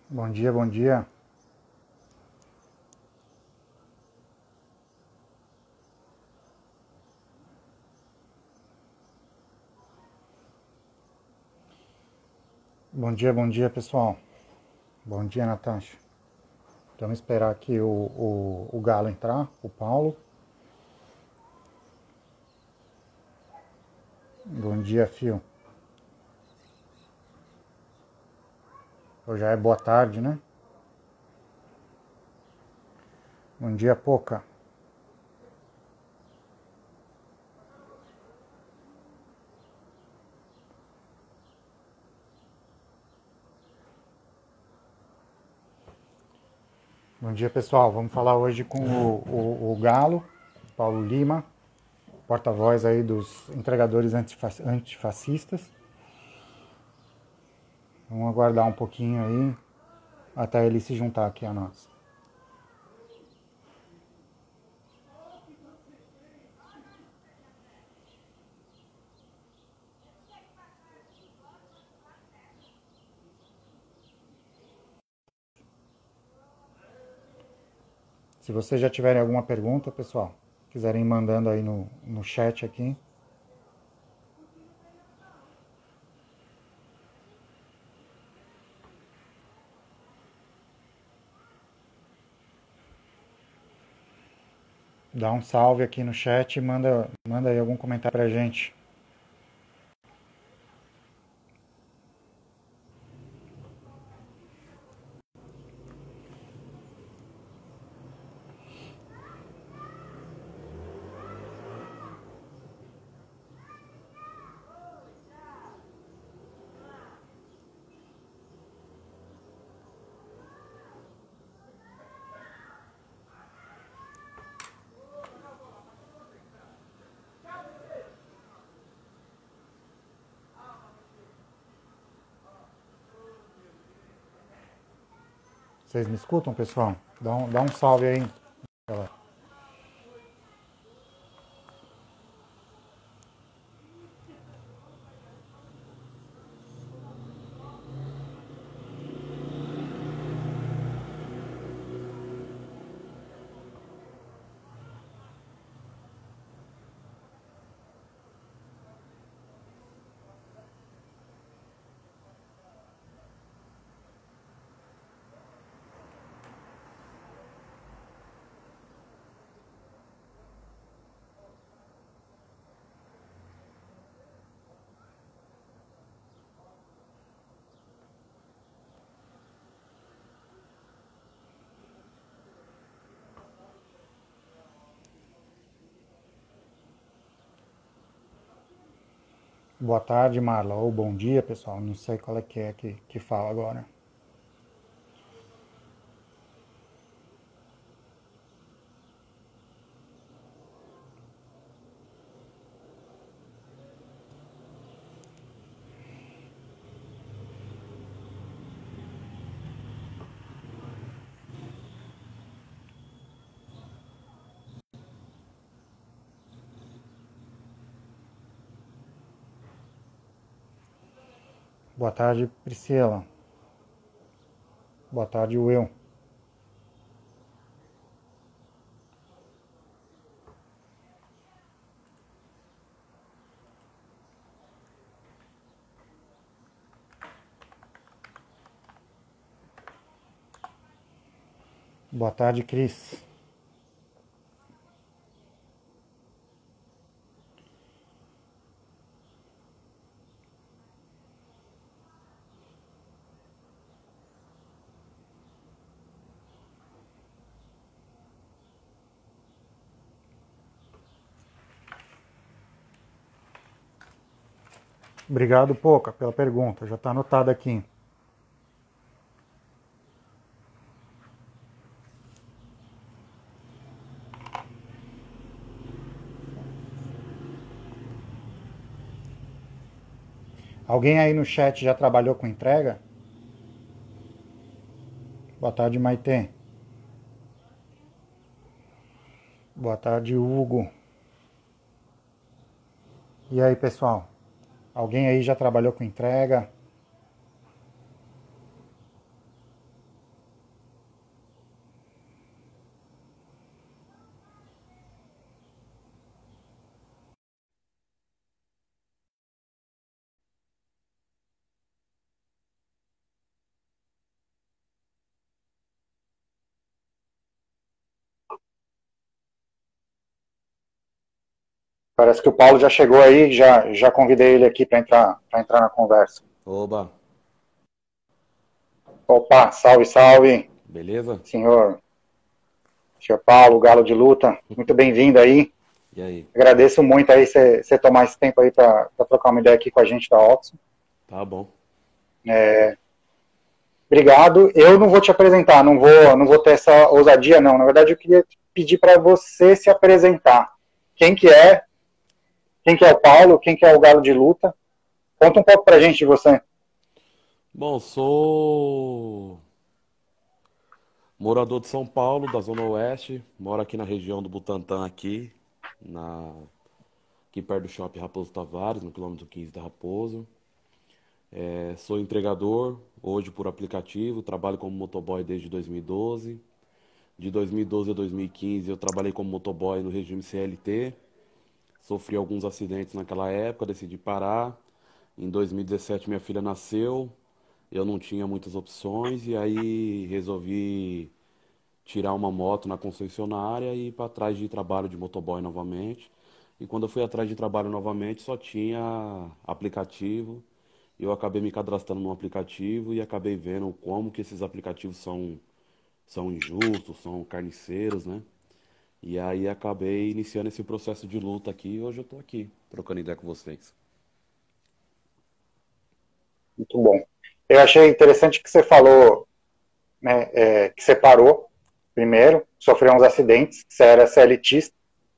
Bom dia, bom dia. Bom dia, pessoal. Bom dia, Natasha. Vamos esperar aqui o Galo entrar, o Paulo. Bom dia, Fio. Hoje já é boa tarde, né? Bom dia, Poca. Bom dia, pessoal. Vamos falar hoje com o Galo, Paulo Lima, porta-voz aí dos entregadores antifascistas. Vamos aguardar um pouquinho aí até ele se juntar aqui a nós. Se vocês já tiverem alguma pergunta, pessoal, quiserem ir mandando aí no chat aqui. Dá um salve aqui no chat e manda aí algum comentário pra gente. Vocês me escutam, pessoal? Dá um salve aí, galera. Boa tarde, Marla. Ou bom dia, pessoal. Não sei qual é que fala agora. Boa tarde, Priscila. Boa tarde, Will. Boa tarde, Cris. Obrigado, Poca, pela pergunta. Já está anotado aqui. Alguém aí no chat já trabalhou com entrega? Boa tarde, Maitê. Boa tarde, Hugo. E aí, pessoal? Alguém aí já trabalhou com entrega? Parece que o Paulo já chegou aí, já convidei ele aqui para entrar na conversa. Oba, Opa, salve, salve, beleza? senhor Paulo, Galo de Luta, muito bem-vindo aí. E aí? Agradeço muito aí você tomar esse tempo aí para trocar uma ideia aqui com a gente da Oxford. Tá bom. Obrigado. Eu não vou te apresentar, não vou ter essa ousadia, não. Na verdade, eu queria pedir para você se apresentar. Quem que é? Quem que é o Paulo? Quem que é o Galo de Luta? Conta um pouco pra gente de você. Bom, sou morador de São Paulo, da Zona Oeste, moro aqui na região do Butantã aqui, na... aqui perto do Shopping Raposo Tavares, no quilômetro 15 da Raposo. Sou entregador, hoje por aplicativo, trabalho como motoboy desde 2012. De 2012 a 2015 eu trabalhei como motoboy no regime CLT. Sofri alguns acidentes naquela época, decidi parar. Em 2017 minha filha nasceu, eu não tinha muitas opções e aí resolvi tirar uma moto na concessionária e ir para trás de trabalho de motoboy novamente. E quando eu fui atrás de trabalho novamente só tinha aplicativo. Eu acabei me cadastrando num aplicativo e acabei vendo como que esses aplicativos são injustos, são carniceiros, né? E aí acabei iniciando esse processo de luta aqui e hoje eu tô aqui, trocando ideia com vocês. Muito bom. Eu achei interessante que você falou, né, que você parou primeiro, sofreu uns acidentes, você era CLTista,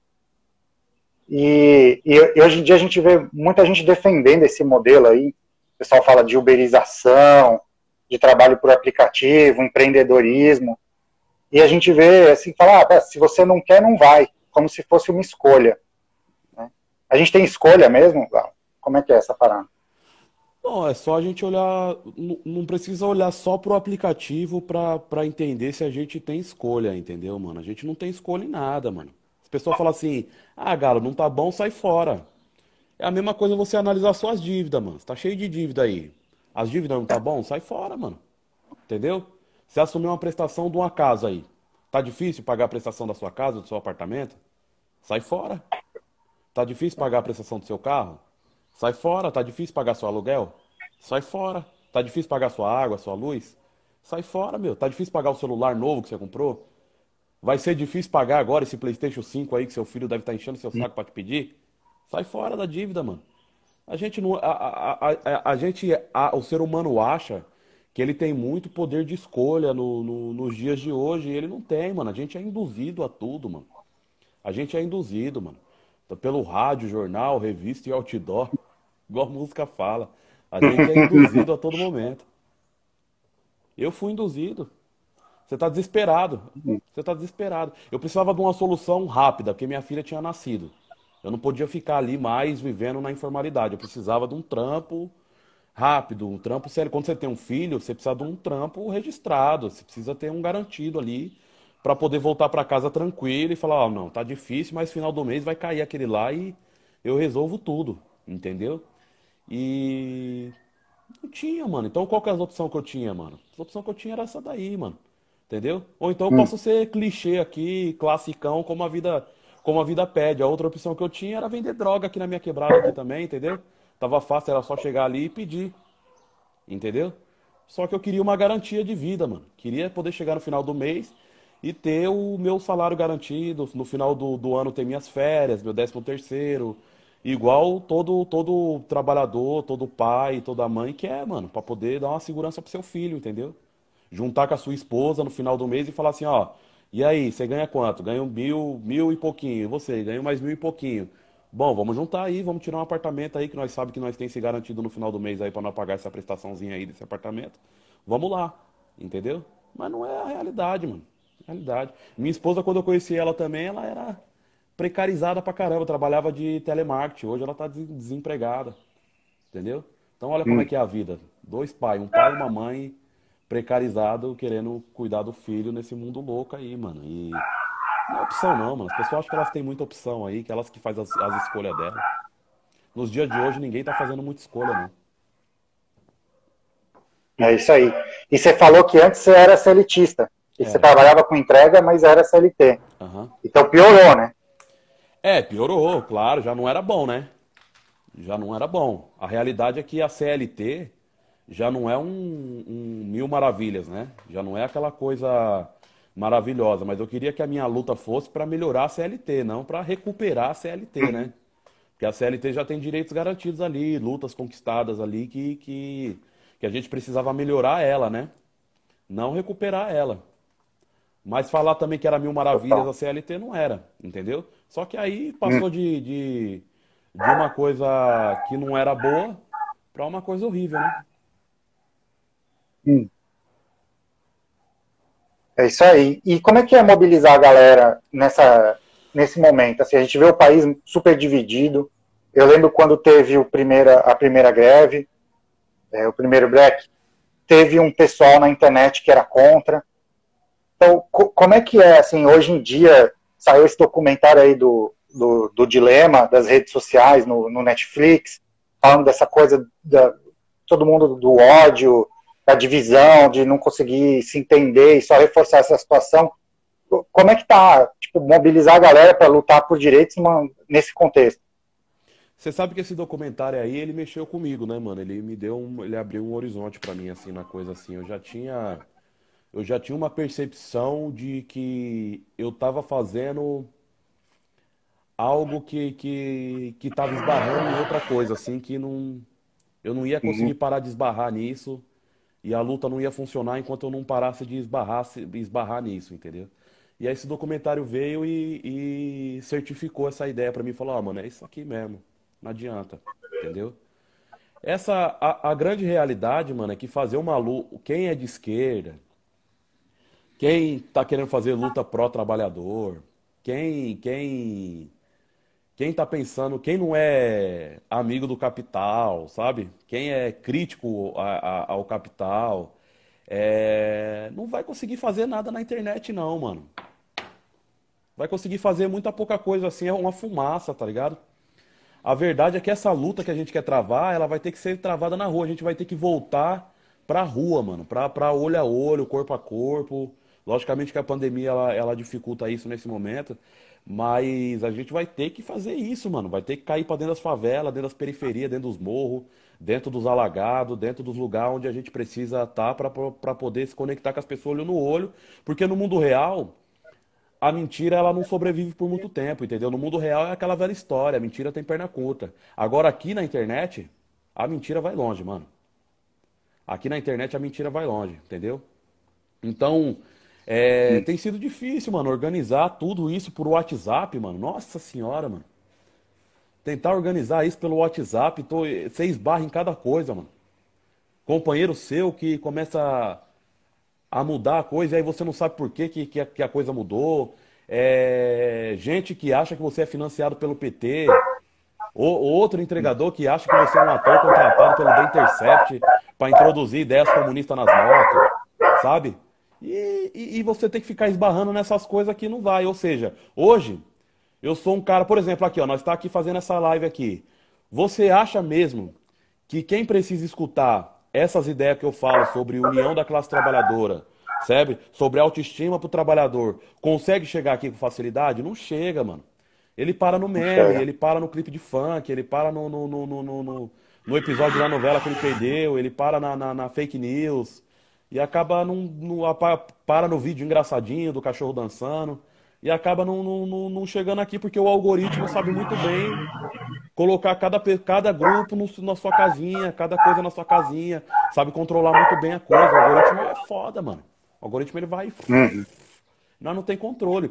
e hoje em dia a gente vê muita gente defendendo esse modelo aí. O pessoal fala de uberização, de trabalho por aplicativo, empreendedorismo, e a gente vê assim, fala, se você não quer, não vai, como se fosse uma escolha, né? A gente tem escolha mesmo? Como é que é essa parada? Bom, é só a gente olhar, não precisa olhar só pro aplicativo pra entender se a gente tem escolha, entendeu, mano? A gente não tem escolha em nada, mano. As pessoas falam assim, ah, Galo, não tá bom, sai fora. É a mesma coisa você analisar suas dívidas, mano. Você tá cheio de dívida aí. As dívidas não tá bom? Sai fora, mano. Entendeu? Você assumiu uma prestação de uma casa aí. Tá difícil pagar a prestação da sua casa, do seu apartamento? Sai fora. Tá difícil pagar a prestação do seu carro? Sai fora. Tá difícil pagar seu aluguel? Sai fora. Tá difícil pagar sua água, sua luz? Sai fora, meu. Tá difícil pagar o celular novo que você comprou? Vai ser difícil pagar agora esse PlayStation 5 aí que seu filho deve estar enchendo seu saco pra te pedir? Sai fora da dívida, mano. A gente não, a gente, o ser humano acha que ele tem muito poder de escolha nos dias de hoje. E ele não tem, mano. A gente é induzido a tudo, mano. A gente é induzido, mano. Então, pelo rádio, jornal, revista e outdoor, igual a música fala. A gente é induzido a todo momento. Eu fui induzido. Você tá desesperado. Você tá desesperado. Eu precisava de uma solução rápida, porque minha filha tinha nascido. Eu não podia ficar ali mais vivendo na informalidade. Eu precisava de um trampo rápido, um trampo sério. Quando você tem um filho, você precisa de um trampo registrado. Você precisa ter um garantido ali para poder voltar para casa tranquilo e falar, ó, não, tá difícil, mas final do mês vai cair aquele lá e eu resolvo tudo, entendeu? E não tinha, mano. Então qual que é as opções que eu tinha, mano? As opções que eu tinha era essa daí, mano. Entendeu? Ou então eu Hum. posso ser clichê aqui, classicão, como a vida pede. A outra opção que eu tinha era vender droga aqui na minha quebrada aqui também, entendeu? Tava fácil, era só chegar ali e pedir, entendeu? Só que eu queria uma garantia de vida, mano. Queria poder chegar no final do mês e ter o meu salário garantido, no final do ano ter minhas férias, meu 13º, igual todo trabalhador, todo pai, toda mãe quer, mano, pra poder dar uma segurança pro seu filho, entendeu? Juntar com a sua esposa no final do mês e falar assim, ó, e aí, você ganha quanto? Ganho mil e pouquinho. E você, ganha mais mil e pouquinho. Bom, vamos juntar aí, vamos tirar um apartamento aí que nós sabemos que nós tem se garantido no final do mês aí pra não pagar essa prestaçãozinha aí desse apartamento. Vamos lá, entendeu? Mas não é a realidade, mano. Realidade. Minha esposa, quando eu conheci ela também, ela era precarizada pra caramba, trabalhava de telemarketing. Hoje ela tá desempregada, entendeu? Então olha como é Hum. que é a vida. Dois pais, um pai e uma mãe precarizado querendo cuidar do filho nesse mundo louco aí, mano. E não é opção não, mano. As pessoas acham que elas têm muita opção aí, que elas que fazem as escolhas delas. Nos dias de hoje ninguém tá fazendo muita escolha, não. É isso aí. E você falou que antes você era CLTista. E você Era. trabalhava com entrega, mas era CLT. Aham. Então piorou, né? É, piorou, claro, já não era bom, né? Já não era bom. A realidade é que a CLT já não é um mil maravilhas, né? Já não é aquela coisa maravilhosa, mas eu queria que a minha luta fosse para melhorar a CLT, não para recuperar a CLT, né? Porque a CLT já tem direitos garantidos ali, lutas conquistadas ali que a gente precisava melhorar ela, né? Não recuperar ela. Mas falar também que era mil maravilhas a Total. CLT não era, entendeu? Só que aí passou de uma coisa que não era boa para uma coisa horrível, né? Hum. É isso aí. E como é que é mobilizar a galera nesse momento? Assim, a gente vê o país super dividido. Eu lembro quando teve a primeira greve, o primeiro break, teve um pessoal na internet que era contra. Então, como é que é, assim, hoje em dia, saiu esse documentário aí do dilema das redes sociais no Netflix, falando dessa coisa todo mundo do ódio, da divisão, de não conseguir se entender e só reforçar essa situação. Como é que tá, tipo, mobilizar a galera para lutar por direitos nesse contexto? Você sabe que esse documentário aí, ele mexeu comigo, né, mano? Ele me deu ele abriu um horizonte pra mim assim na coisa assim. Eu já tinha uma percepção de que eu tava fazendo algo que tava esbarrando em outra coisa, assim, que não eu não ia conseguir Uhum. parar de esbarrar nisso e a luta não ia funcionar enquanto eu não parasse de esbarrar nisso, entendeu? E aí esse documentário veio e certificou essa ideia pra mim, falou, ó, mano, é isso aqui mesmo, não adianta, entendeu? A grande realidade, mano, é que fazer uma luta, quem é de esquerda, quem tá querendo fazer luta pró-trabalhador, quem tá pensando, quem não é amigo do capital, sabe? Quem é crítico ao capital, não vai conseguir fazer nada na internet, não, mano. Vai conseguir fazer muita pouca coisa assim, é uma fumaça, tá ligado? A verdade é que essa luta que a gente quer travar, ela vai ter que ser travada na rua. A gente vai ter que voltar pra rua, mano. Pra olho a olho, corpo a corpo. Logicamente que a pandemia, ela dificulta isso nesse momento. Mas a gente vai ter que fazer isso, mano. Vai ter que cair pra dentro das favelas, dentro das periferias, dentro dos morros, dentro dos alagados, dentro dos lugares onde a gente precisa estar pra poder se conectar com as pessoas olho no olho. Porque no mundo real a mentira ela não sobrevive por muito tempo, entendeu? No mundo real é aquela velha história, a mentira tem perna curta. Agora aqui na internet, a mentira vai longe, mano. Aqui na internet a mentira vai longe, entendeu? Então, tem sido difícil, mano, organizar tudo isso por WhatsApp, mano. Nossa senhora, mano. Tentar organizar isso pelo WhatsApp, você esbarra em cada coisa, mano. Companheiro seu que começa a mudar a coisa, e aí você não sabe por que a coisa mudou. Gente que acha que você é financiado pelo PT, ou outro entregador que acha que você é um ator contratado pelo The Intercept para introduzir ideias comunistas nas motos, sabe? E você tem que ficar esbarrando nessas coisas que não vai. Ou seja, hoje eu sou um cara, por exemplo, aqui, ó, nós está aqui fazendo essa live aqui. Você acha mesmo que quem precisa escutar essas ideias que eu falo sobre união da classe trabalhadora, sabe? Sobre autoestima pro trabalhador, consegue chegar aqui com facilidade? Não chega, mano. Ele para no Não meme, chega. ele para no clipe de funk, ele para no episódio da novela que ele perdeu, ele para na fake news e acaba para no vídeo engraçadinho do cachorro dançando e acaba não chegando aqui porque o algoritmo sabe muito bem colocar cada grupo na sua casinha, cada coisa na sua casinha, sabe controlar muito bem a coisa. O algoritmo é foda, mano. O algoritmo ele vai. Uhum. Nós não tem controle.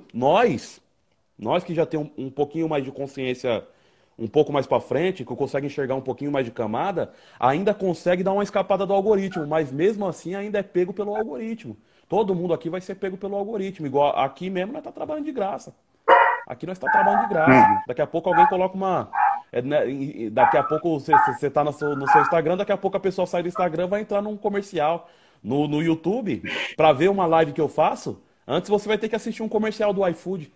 Nós que já tem um pouquinho mais de consciência, um pouco mais pra frente, que consegue enxergar um pouquinho mais de camada, ainda consegue dar uma escapada do algoritmo, mas mesmo assim ainda é pego pelo algoritmo. Todo mundo aqui vai ser pego pelo algoritmo. Igual aqui mesmo nós tá trabalhando de graça. Aqui nós estamos trabalhando de graça. Uhum. Daqui a pouco alguém coloca uma. Né, daqui a pouco você está no seu Instagram, daqui a pouco a pessoa sai do Instagram e vai entrar num comercial no YouTube para ver uma live que eu faço. Antes você vai ter que assistir um comercial do iFood.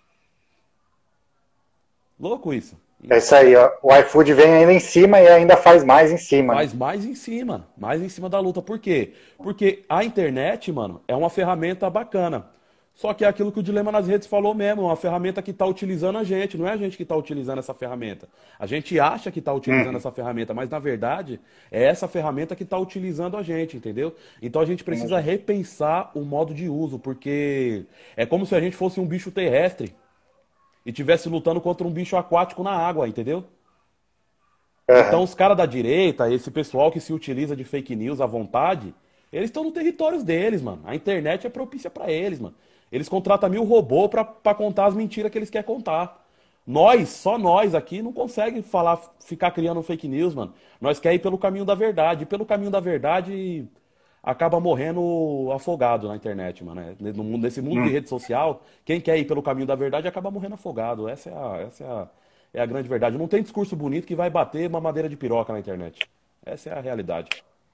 Louco isso. É isso aí, ó. O iFood vem ainda em cima e ainda faz mais em cima, né? Faz mais em cima da luta. Por quê? Porque a internet, mano, é uma ferramenta bacana. Só que é aquilo que o Dilema nas Redes falou mesmo, é uma ferramenta que está utilizando a gente, não é a gente que está utilizando essa ferramenta. A gente acha que está utilizando Uhum. essa ferramenta, mas na verdade é essa ferramenta que está utilizando a gente, entendeu? Então a gente precisa repensar o modo de uso, porque é como se a gente fosse um bicho terrestre e estivesse lutando contra um bicho aquático na água, entendeu? Então, Aham. os caras da direita, esse pessoal que se utiliza de fake news à vontade, eles estão no território deles, mano. A internet é propícia pra eles, mano. Eles contratam 1.000 robôs pra contar as mentiras que eles querem contar. Nós, só nós aqui, não consegue falar, ficar criando fake news, mano. Nós quer ir pelo caminho da verdade. E pelo caminho da verdade, acaba morrendo afogado na internet, mano. Nesse mundo de Uhum. rede social, quem quer ir pelo caminho da verdade acaba morrendo afogado. É a grande verdade. Não tem discurso bonito que vai bater uma madeira de piroca na internet. Essa é a realidade.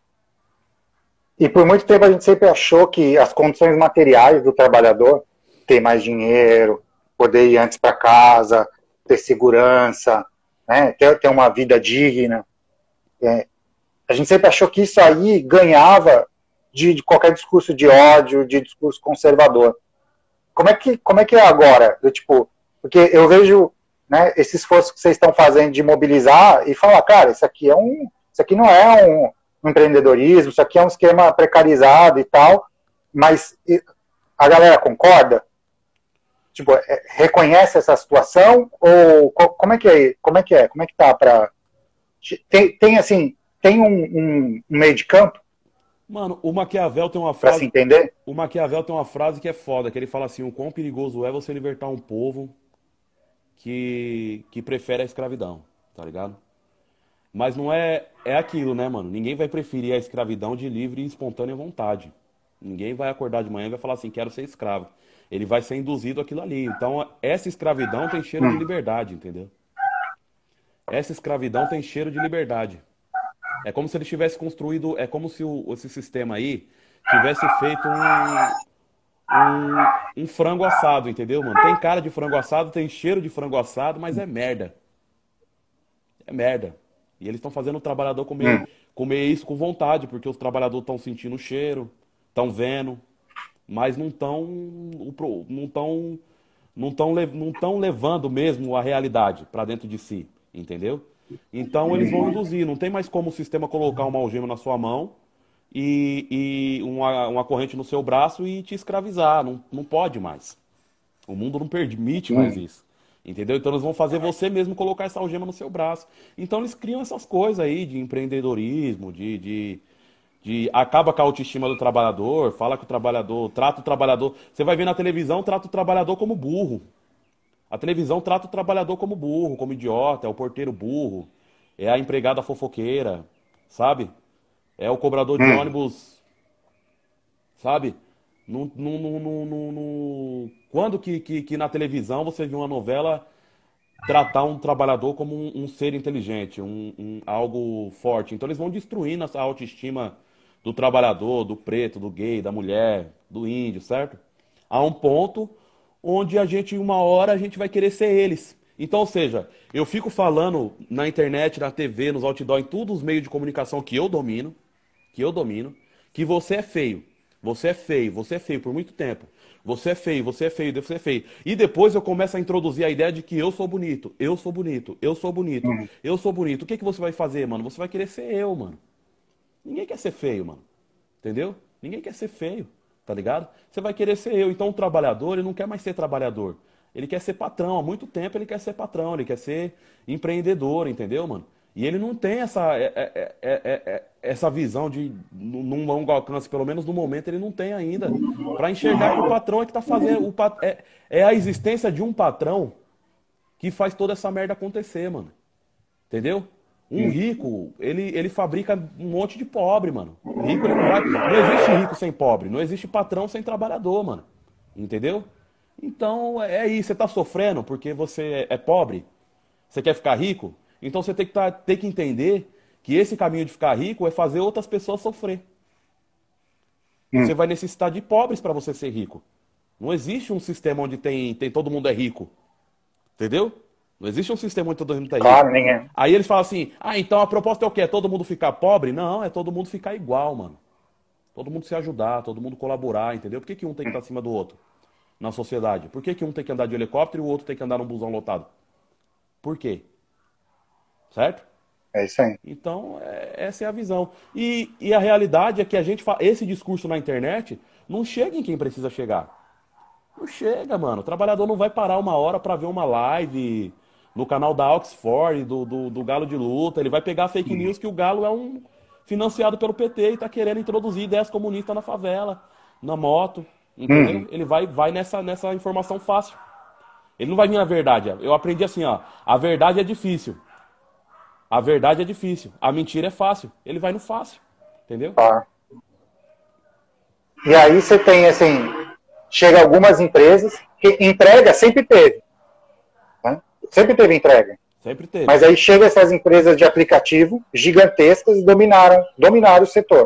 E por muito tempo a gente sempre achou que as condições materiais do trabalhador, ter mais dinheiro, poder ir antes para casa, ter segurança, né, ter uma vida digna, é, a gente sempre achou que isso aí ganhava de qualquer discurso de ódio, de discurso conservador. Como é que é agora? Tipo, porque eu vejo, né, esse esforço que vocês estão fazendo de mobilizar e falar, cara, isso aqui não é um empreendedorismo, isso aqui é um esquema precarizado e tal, mas a galera concorda? Tipo, reconhece essa situação ou como é que é? Como é que tá para tem assim, tem um meio de campo Mano, o Maquiavel tem uma para se frase. entender? O Maquiavel tem uma frase que é foda, que ele fala assim: o quão perigoso é você libertar um povo que prefere a escravidão, tá ligado? Mas não é. É aquilo, né, mano? Ninguém vai preferir a escravidão de livre e espontânea vontade. Ninguém vai acordar de manhã e vai falar assim, quero ser escravo. Ele vai ser induzido àquilo ali. Então, essa escravidão tem cheiro de Hum, liberdade, entendeu? Essa escravidão tem cheiro de liberdade. É como se ele tivesse construído. É como se esse sistema aí tivesse feito um frango assado, entendeu, mano? Tem cara de frango assado, tem cheiro de frango assado, mas é merda. É merda. E eles estão fazendo o trabalhador hum, comer isso com vontade, porque os trabalhadores estão sentindo o cheiro, estão vendo, mas não estão levando mesmo a realidade para dentro de si, entendeu? Então eles vão induzir. Não tem mais como o sistema colocar uma algema na sua mão e uma corrente no seu braço e te escravizar. Não, não pode mais. O mundo não permite mais hum, isso. Entendeu? Então eles vão fazer você mesmo colocar essa algema no seu braço. Então eles criam essas coisas aí de empreendedorismo, de acaba com a autoestima do trabalhador, fala que o trabalhador, trata o trabalhador. Você vai ver na televisão, trata o trabalhador como burro. A televisão trata o trabalhador como burro, como idiota, é o porteiro burro, é a empregada fofoqueira, sabe? É o cobrador de hum. ônibus, sabe? Quando que na televisão você viu uma novela tratar um trabalhador como um ser inteligente, algo forte? Então eles vão destruindo a autoestima do trabalhador, do preto, do gay, da mulher, do índio, certo? A um ponto onde a gente, uma hora, a gente vai querer ser eles. Então, ou seja, eu fico falando na internet, na TV, nos outdoor, em todos os meios de comunicação que eu domino, que você é feio. Você é feio, você é feio por muito tempo. Você é feio, você é feio, você é feio. E depois eu começo a introduzir a ideia de que eu sou bonito, eu sou bonito, eu sou bonito, Hum. eu sou bonito. O que que você vai fazer, mano? Você vai querer ser eu, mano. Ninguém quer ser feio, mano. Entendeu? Ninguém quer ser feio, tá ligado? Você vai querer ser eu. Então o trabalhador, ele não quer mais ser trabalhador. Ele quer ser patrão. Há muito tempo ele quer ser patrão, ele quer ser empreendedor, entendeu, mano? E ele não tem essa visão de, num longo alcance, pelo menos no momento, ele não tem ainda, para enxergar que o patrão é que tá fazendo. É a existência de um patrão que faz toda essa merda acontecer, mano. Entendeu? Um Hum. rico, ele fabrica um monte de pobre, mano. O rico, ele não vai. Não existe rico sem pobre. Não existe patrão sem trabalhador, mano. Entendeu? Então, é isso. Você tá sofrendo porque você é pobre? Você quer ficar rico? Então você tem que entender que esse caminho de ficar rico é fazer outras pessoas sofrer. Você Hum. vai necessitar de pobres para você ser rico. Não existe um sistema onde tem todo mundo é rico. Entendeu? Não existe um sistema onde todo mundo é rico. Claro, ninguém. Aí eles falam assim: ah, então a proposta é o quê? É todo mundo ficar pobre? Não, é todo mundo ficar igual, mano. Todo mundo se ajudar, todo mundo colaborar, entendeu? Por que um tem que estar acima do outro? na sociedade? Por que que um tem que andar de helicóptero e o outro tem que andar num busão lotado? Por quê? Certo? É isso aí. Então, essa é a visão. E a realidade é que esse discurso na internet não chega em quem precisa chegar. Não chega, mano. O trabalhador não vai parar uma hora pra ver uma live no canal da Oxford, do Galo de Luta. Ele vai pegar fake news que o Galo é um financiado pelo PT e tá querendo introduzir ideias comunistas na favela, na moto, entendeu? Ele vai nessa informação fácil. Ele não vai vir na verdade. Eu aprendi assim, ó. A verdade é difícil. A verdade é difícil. A mentira é fácil. Ele vai no fácil. Entendeu? Tá. E aí você tem, assim, chega algumas empresas que entrega sempre teve. Né? Sempre teve entrega. Sempre teve. Mas aí chega essas empresas de aplicativo gigantescas e dominaram o setor.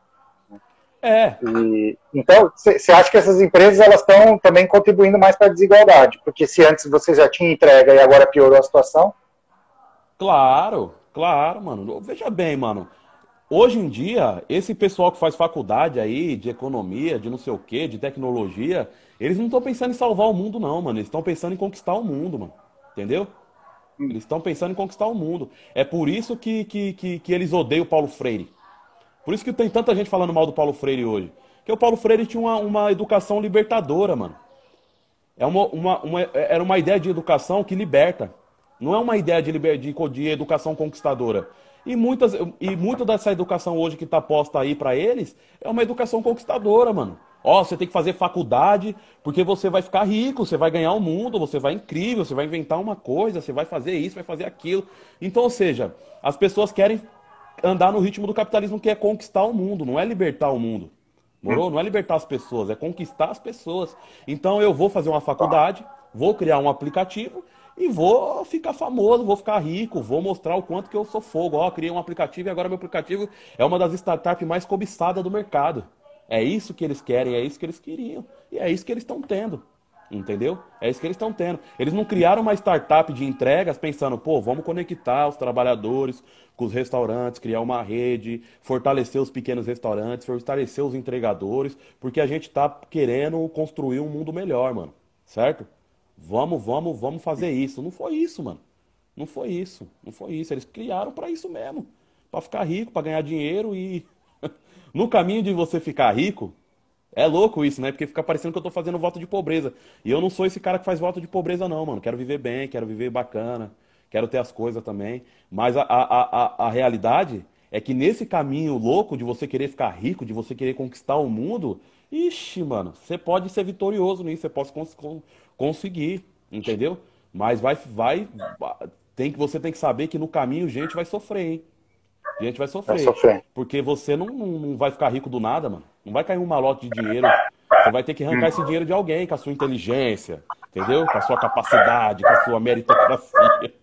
Então, você acha que essas empresas elas estão também contribuindo mais para a desigualdade? Porque se antes você já tinha entrega e agora piorou a situação? Claro, claro, mano. Veja bem, mano. Hoje em dia, esse pessoal que faz faculdade aí, de economia, de não sei o quê, de tecnologia, eles não estão pensando em salvar o mundo, não, mano. Eles estão pensando em conquistar o mundo, mano. Entendeu? Eles estão pensando em conquistar o mundo. É por isso que eles odeiam o Paulo Freire. Por isso que tem tanta gente falando mal do Paulo Freire hoje. Porque o Paulo Freire tinha uma educação libertadora, mano. Era uma ideia de educação que liberta. Não é uma ideia de educação conquistadora. E muita dessa educação hoje que está posta aí para eles é uma educação conquistadora, mano. Ó, você tem que fazer faculdade porque você vai ficar rico, você vai ganhar o mundo, você vai incrível, você vai inventar uma coisa, você vai fazer isso, vai fazer aquilo. Então, ou seja, as pessoas querem andar no ritmo do capitalismo que é conquistar o mundo, não é libertar o mundo. Morou? Não é libertar as pessoas, é conquistar as pessoas. Então eu vou fazer uma faculdade, vou criar um aplicativo e vou ficar famoso, vou ficar rico, vou mostrar o quanto que eu sou fogo. Ó, criei um aplicativo e agora meu aplicativo é uma das startups mais cobiçadas do mercado. É isso que eles querem, é isso que eles queriam. E é isso que eles estão tendo. Entendeu? É isso que eles estão tendo. Eles não criaram uma startup de entregas pensando, pô, vamos conectar os trabalhadores com os restaurantes, criar uma rede, fortalecer os pequenos restaurantes, fortalecer os entregadores, porque a gente tá querendo construir um mundo melhor, mano. Certo? Vamos fazer isso. Não foi isso, mano. Não foi isso. Não foi isso. Eles criaram pra isso mesmo. Pra ficar rico, pra ganhar dinheiro e no caminho de você ficar rico, é louco isso, né? Porque fica parecendo que eu tô fazendo voto de pobreza. E eu não sou esse cara que faz voto de pobreza, não, mano. Quero viver bem, quero viver bacana, quero ter as coisas também. Mas a realidade é que nesse caminho louco de você querer ficar rico, de você querer conquistar o mundo, ixi, mano, você pode ser vitorioso nisso, você pode conseguir, entendeu? Mas você tem que saber que no caminho gente vai sofrer, hein? Gente vai Vai sofrer. sofrer. Porque você não vai ficar rico do nada, mano. Não vai cair um malote de dinheiro. Você vai ter que arrancar esse dinheiro de alguém, com a sua inteligência, entendeu? Com a sua capacidade, com a sua meritocracia.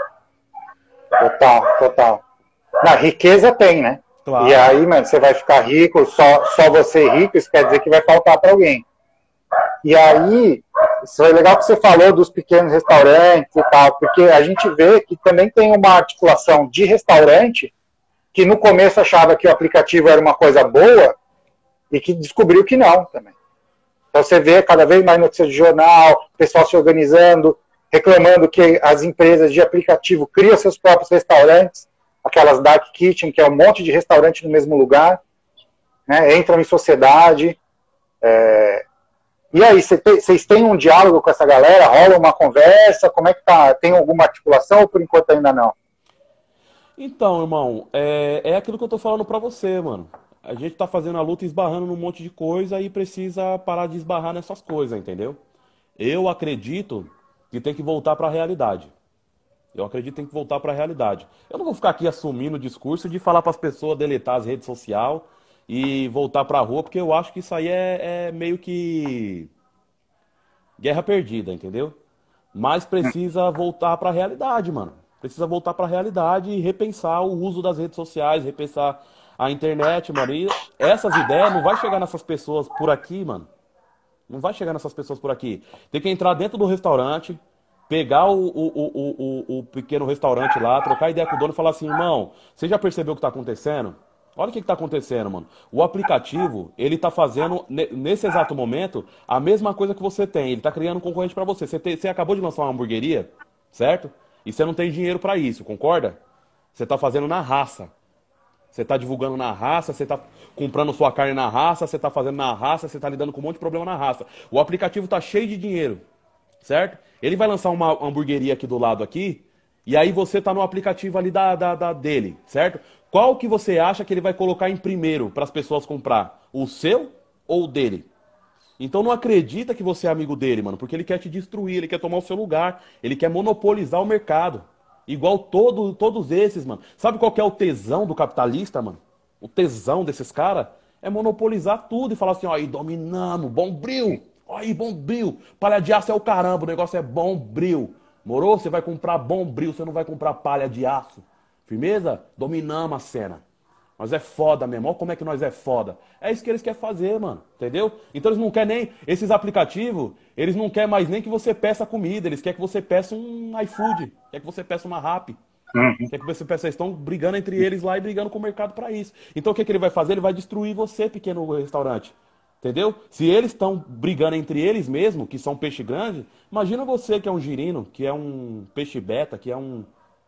Total, total. Na riqueza tem, né? Claro. E aí, mano, você vai ficar rico, só você rico, isso quer dizer que vai faltar para alguém. E aí, isso é legal que você falou dos pequenos restaurantes e tal, porque a gente vê que também tem uma articulação de restaurante que no começo achava que o aplicativo era uma coisa boa e que descobriu que não também. Então você vê cada vez mais notícias de jornal, pessoal se organizando, reclamando que as empresas de aplicativo criam seus próprios restaurantes, aquelas dark kitchen, que é um monte de restaurante no mesmo lugar, né, entram em sociedade. E aí, vocês têm um diálogo com essa galera? Rola uma conversa? Como é que tá? Tem alguma articulação ou por enquanto ainda não? Então, irmão, é aquilo que eu tô falando pra você, mano. A gente tá fazendo a luta e esbarrando num monte de coisa e precisa parar de esbarrar nessas coisas, entendeu? Eu acredito que tem que voltar pra realidade. Eu acredito que tem que voltar pra realidade. Eu não vou ficar aqui assumindo o discurso de falar pras pessoas deletar as redes sociais e voltar pra rua, porque eu acho que isso aí é meio que guerra perdida, entendeu? Mas precisa voltar pra realidade, mano. Precisa voltar pra realidade e repensar o uso das redes sociais, repensar a internet, mano. E essas ideias não vai chegar nessas pessoas por aqui, mano. Não vai chegar nessas pessoas por aqui. Tem que entrar dentro do restaurante, pegar o pequeno restaurante lá, trocar ideia com o dono e falar assim, irmão, você já percebeu o que tá acontecendo? Olha o que está acontecendo, mano. O aplicativo, ele tá fazendo, nesse exato momento, a mesma coisa que você tem. Ele tá criando um concorrente para você. Você acabou de lançar uma hamburgueria, certo? E você não tem dinheiro para isso, concorda? Você tá fazendo na raça. Você tá divulgando na raça, você tá comprando sua carne na raça, você tá fazendo na raça, você tá lidando com um monte de problema na raça. O aplicativo tá cheio de dinheiro, certo? Ele vai lançar uma hamburgueria aqui do lado aqui, e aí você tá no aplicativo ali dele, certo? Qual que você acha que ele vai colocar em primeiro para as pessoas comprar? O seu ou o dele? Então não acredita que você é amigo dele, mano, porque ele quer te destruir, ele quer tomar o seu lugar, ele quer monopolizar o mercado. Igual todos esses, mano. Sabe qual que é o tesão do capitalista, mano? O tesão desses caras é monopolizar tudo e falar assim, ó, aí dominamos, Bombril, ó aí Bombril, palha de aço é o caramba, o negócio é Bombril. Morou? Você vai comprar Bombril, você não vai comprar palha de aço. Firmeza? Dominamos a cena. Nós é foda mesmo. Olha como é que nós é foda. É isso que eles querem fazer, mano. Entendeu? Então eles não querem nem... Esses aplicativos, eles não querem mais nem que você peça comida. Eles querem que você peça um iFood. Quer que você peça uma Rappi. Uhum. Quer que você peça... Eles estão brigando entre eles lá e brigando com o mercado pra isso. Então o que ele vai fazer? Ele vai destruir você, pequeno restaurante. Entendeu? Se eles estão brigando entre eles mesmo, que são peixe grande, imagina você que é um girino, que é um peixe beta, que é um...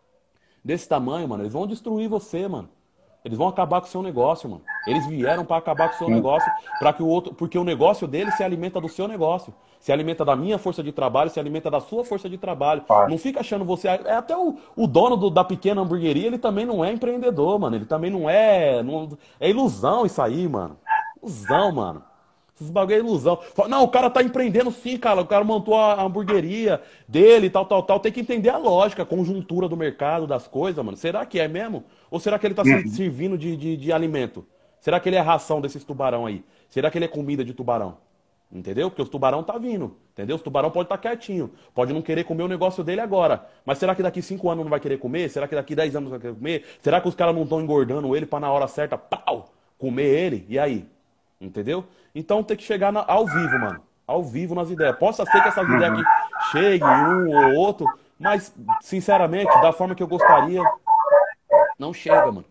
Desse tamanho, mano. Eles vão destruir você, mano. Eles vão acabar com o seu negócio, mano. Eles vieram para acabar com o seu negócio, para que o outro, porque o negócio dele se alimenta do seu negócio, se alimenta da minha força de trabalho, se alimenta da sua força de trabalho. Claro. Não fica achando você, é até o dono da pequena hamburgueria, ele também não é empreendedor, mano. Ele também não é, é ilusão isso aí, mano. Ilusão, mano. Esses bagulho é ilusão. Não, o cara tá empreendendo sim, cara. O cara montou a hamburgueria dele, tal, tal, tal. Tem que entender a lógica, a conjuntura do mercado, das coisas, mano. Será que é mesmo? Ou será que ele tá se servindo de alimento? Será que ele é ração desses tubarão aí? Será que ele é comida de tubarão? Entendeu? Porque os tubarão tá vindo. Entendeu? Os tubarão pode estar quietinho. Pode não querer comer o negócio dele agora. Mas será que daqui 5 anos não vai querer comer? Será que daqui 10 anos não vai querer comer? Será que os caras não estão engordando ele pra na hora certa, pau, comer ele? E aí? Entendeu? Então tem que chegar ao vivo, mano. Ao vivo nas ideias. Possa ser que essas ideias aqui cheguem um ou outro, mas, sinceramente, da forma que eu gostaria, não chega, mano.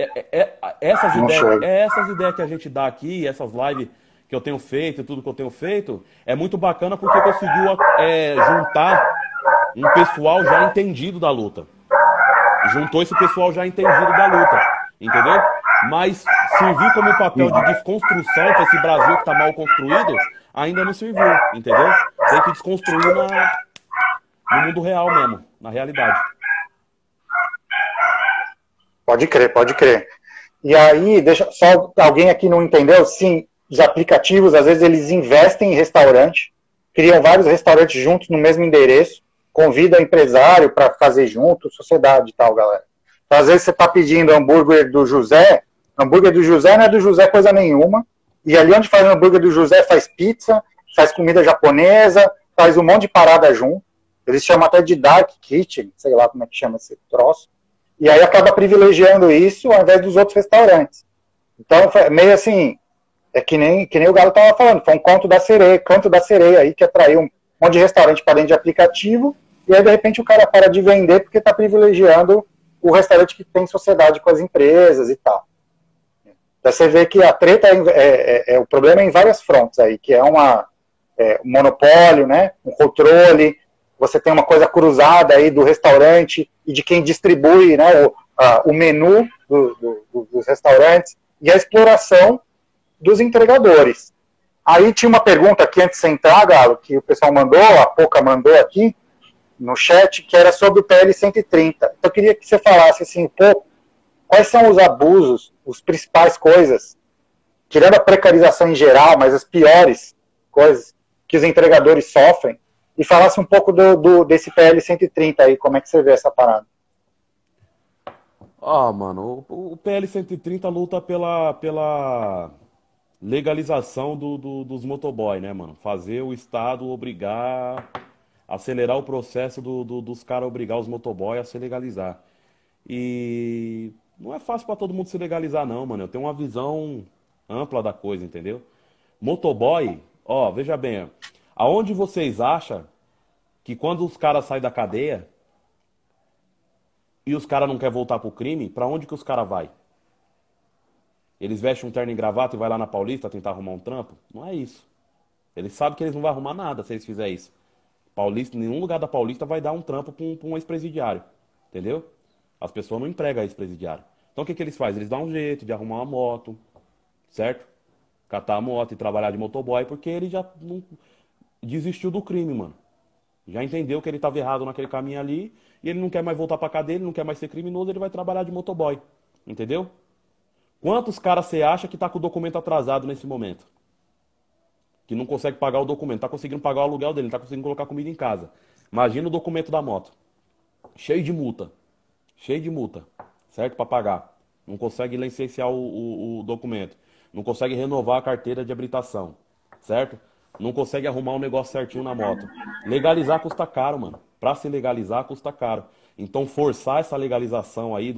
Essas ideias que a gente dá aqui, essas lives que eu tenho feito, tudo que eu tenho feito, é muito bacana porque conseguiu juntar um pessoal já entendido da luta. Juntou esse pessoal já entendido da luta. Entendeu? Mas servir como papel de desconstrução para esse Brasil que está mal construído, ainda não serviu, entendeu? Tem que desconstruir no mundo real mesmo, na realidade. Pode crer, pode crer. E aí, deixa só alguém aqui não entendeu, sim, os aplicativos, às vezes eles investem em restaurante, criam vários restaurantes juntos no mesmo endereço, convidam empresário para fazer junto, sociedade e tal, galera. Então, às vezes você está pedindo hambúrguer do José não é do José coisa nenhuma, e ali onde faz o hambúrguer do José faz pizza, faz comida japonesa, faz um monte de parada junto, eles chamam até de Dark Kitchen, sei lá como é que chama esse troço, e aí acaba privilegiando isso ao invés dos outros restaurantes. Então, meio assim, é que nem o Galo estava falando, foi um canto da sereia aí, que atraiu um monte de restaurante para dentro de aplicativo, e aí de repente o cara para de vender porque está privilegiando o restaurante que tem sociedade com as empresas e tal. Então você vê que a treta o problema é em várias frontes aí, que é um monopólio, né, um controle, você tem uma coisa cruzada aí do restaurante e de quem distribui, né, o menu dos restaurantes, e a exploração dos entregadores. Aí tinha uma pergunta aqui antes de você entrar, Galo, que o pessoal mandou, a Poca mandou aqui no chat, que era sobre o PL 130. Então eu queria que você falasse assim um pouco, quais são os abusos, as principais coisas, tirando a precarização em geral, mas as piores coisas que os entregadores sofrem, e falasse um pouco desse PL 130 aí, como é que você vê essa parada? Mano, o PL 130 luta pela legalização dos motoboy, né, mano? Fazer o Estado acelerar o processo dos caras obrigar os motoboy a se legalizar. E não é fácil pra todo mundo se legalizar, não, mano. Eu tenho uma visão ampla da coisa, entendeu? Motoboy, veja bem, aonde vocês acham que quando os caras saem da cadeia e os caras não querem voltar pro crime, pra onde que os caras vai? Eles vestem um terno e gravata e vai lá na Paulista tentar arrumar um trampo? Não é isso. Eles sabem que eles não vão arrumar nada se eles fizerem isso. Paulista, nenhum lugar da Paulista vai dar um trampo para um ex-presidiário. Entendeu? As pessoas não empregam ex-presidiário. Então o que eles fazem? Eles dão um jeito de arrumar uma moto, certo? Catar a moto e trabalhar de motoboy, porque ele já não desistiu do crime, mano. Já entendeu que ele estava errado naquele caminho ali e ele não quer mais voltar pra cadeia, ele não quer mais ser criminoso, ele vai trabalhar de motoboy. Entendeu? Quantos caras você acha que tá com o documento atrasado nesse momento? Que não consegue pagar o documento, tá conseguindo pagar o aluguel dele, não tá conseguindo colocar comida em casa. Imagina o documento da moto. Cheio de multa, certo? Para pagar. Não consegue licenciar o documento. Não consegue renovar a carteira de habilitação, certo? Não consegue arrumar um negócio certinho na moto. Legalizar custa caro, mano. Pra se legalizar custa caro. Então forçar essa legalização aí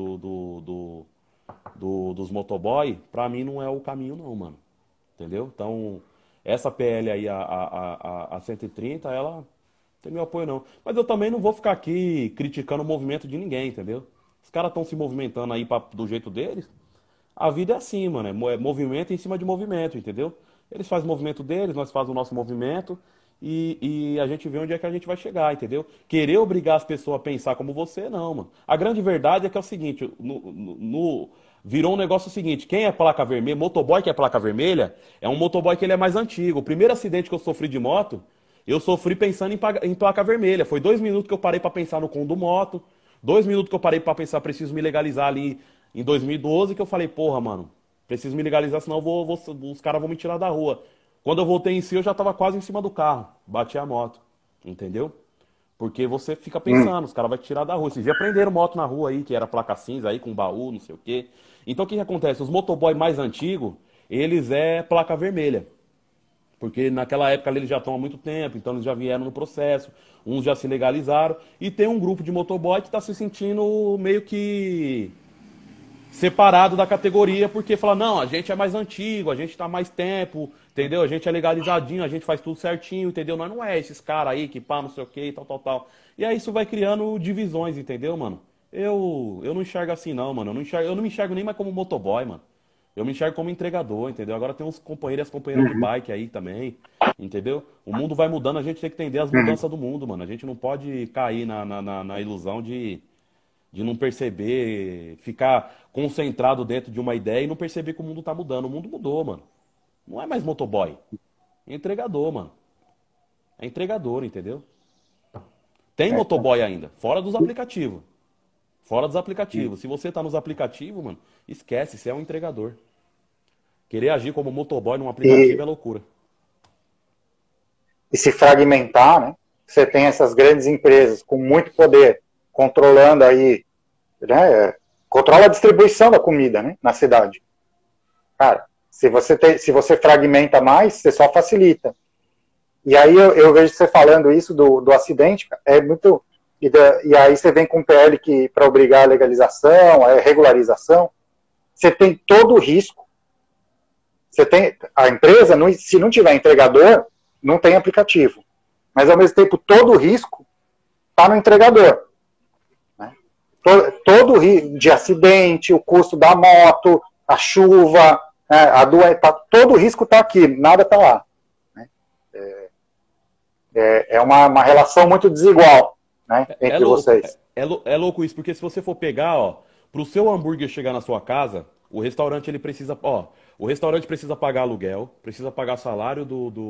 dos motoboy, pra mim não é o caminho não, mano. Entendeu? Então, essa PL aí, a 130, ela não tem meu apoio não. Mas eu também não vou ficar aqui criticando o movimento de ninguém, entendeu? Os caras estão se movimentando aí do jeito deles. A vida é assim, mano. É movimento em cima de movimento, entendeu? Eles fazem o movimento deles, nós fazemos o nosso movimento e a gente vê onde é que a gente vai chegar, entendeu? Querer obrigar as pessoas a pensar como você, não, mano. A grande verdade é que é o seguinte, virou um negócio seguinte, quem é placa vermelha, motoboy que é placa vermelha, é um motoboy que ele é mais antigo. O primeiro acidente que eu sofri de moto, eu sofri pensando em placa vermelha. Foi 2 minutos que eu parei pra pensar no do moto, 2 minutos que eu parei pra pensar, preciso me legalizar ali em 2012, que eu falei, porra, mano, preciso me legalizar, senão os caras vão me tirar da rua. Quando eu voltei em si, eu já tava quase em cima do carro. Bati a moto. Entendeu? Porque você fica pensando, os caras vão te tirar da rua. Esses dias prenderam moto na rua aí, que era placa cinza aí, com baú, não sei o quê. Então o que acontece? Os motoboy mais antigos, eles é placa vermelha. Porque naquela época eles já estão há muito tempo, então eles já vieram no processo, uns já se legalizaram. E tem um grupo de motoboy que tá se sentindo meio que separado da categoria, porque fala, não, a gente é mais antigo, a gente tá mais tempo, entendeu? A gente é legalizadinho, a gente faz tudo certinho, entendeu? Nós não é esses caras aí que pá, não sei o que, tal, tal, tal. E aí isso vai criando divisões, entendeu, mano? Eu não enxergo assim não, mano. Eu não me enxergo nem mais como motoboy, mano. Eu me enxergo como entregador, entendeu? Agora tem uns companheiros e as companheiras de bike aí também, entendeu? O mundo vai mudando, a gente tem que entender as mudanças do mundo, mano. A gente não pode cair na ilusão de não perceber, ficar concentrado dentro de uma ideia e não perceber que o mundo tá mudando. O mundo mudou, mano. Não é mais motoboy. É entregador, mano. É entregador, entendeu? Tem motoboy ainda, fora dos aplicativos. Fora dos aplicativos. Se você tá nos aplicativos, mano, esquece, você é um entregador. Querer agir como motoboy num aplicativo é loucura. E se fragmentar, né? Você tem essas grandes empresas com muito poder, controlando aí, né? Controla a distribuição da comida, né? Na cidade. Cara, se você fragmenta mais, você só facilita. E aí eu vejo você falando isso do acidente, é muito... E aí você vem com um PL que para obrigar a legalização, a regularização, você tem todo o risco. Você tem a empresa, se não tiver entregador, não tem aplicativo. Mas ao mesmo tempo todo o risco está no entregador. Né? Todo o risco de acidente, o custo da moto, a chuva, né, todo o risco está aqui, nada está lá. Né? É uma relação muito desigual. Né, entre vocês. É louco isso, porque se você for pegar, ó, pro seu hambúrguer chegar na sua casa, o restaurante ele precisa, ó, o restaurante precisa pagar aluguel, precisa pagar salário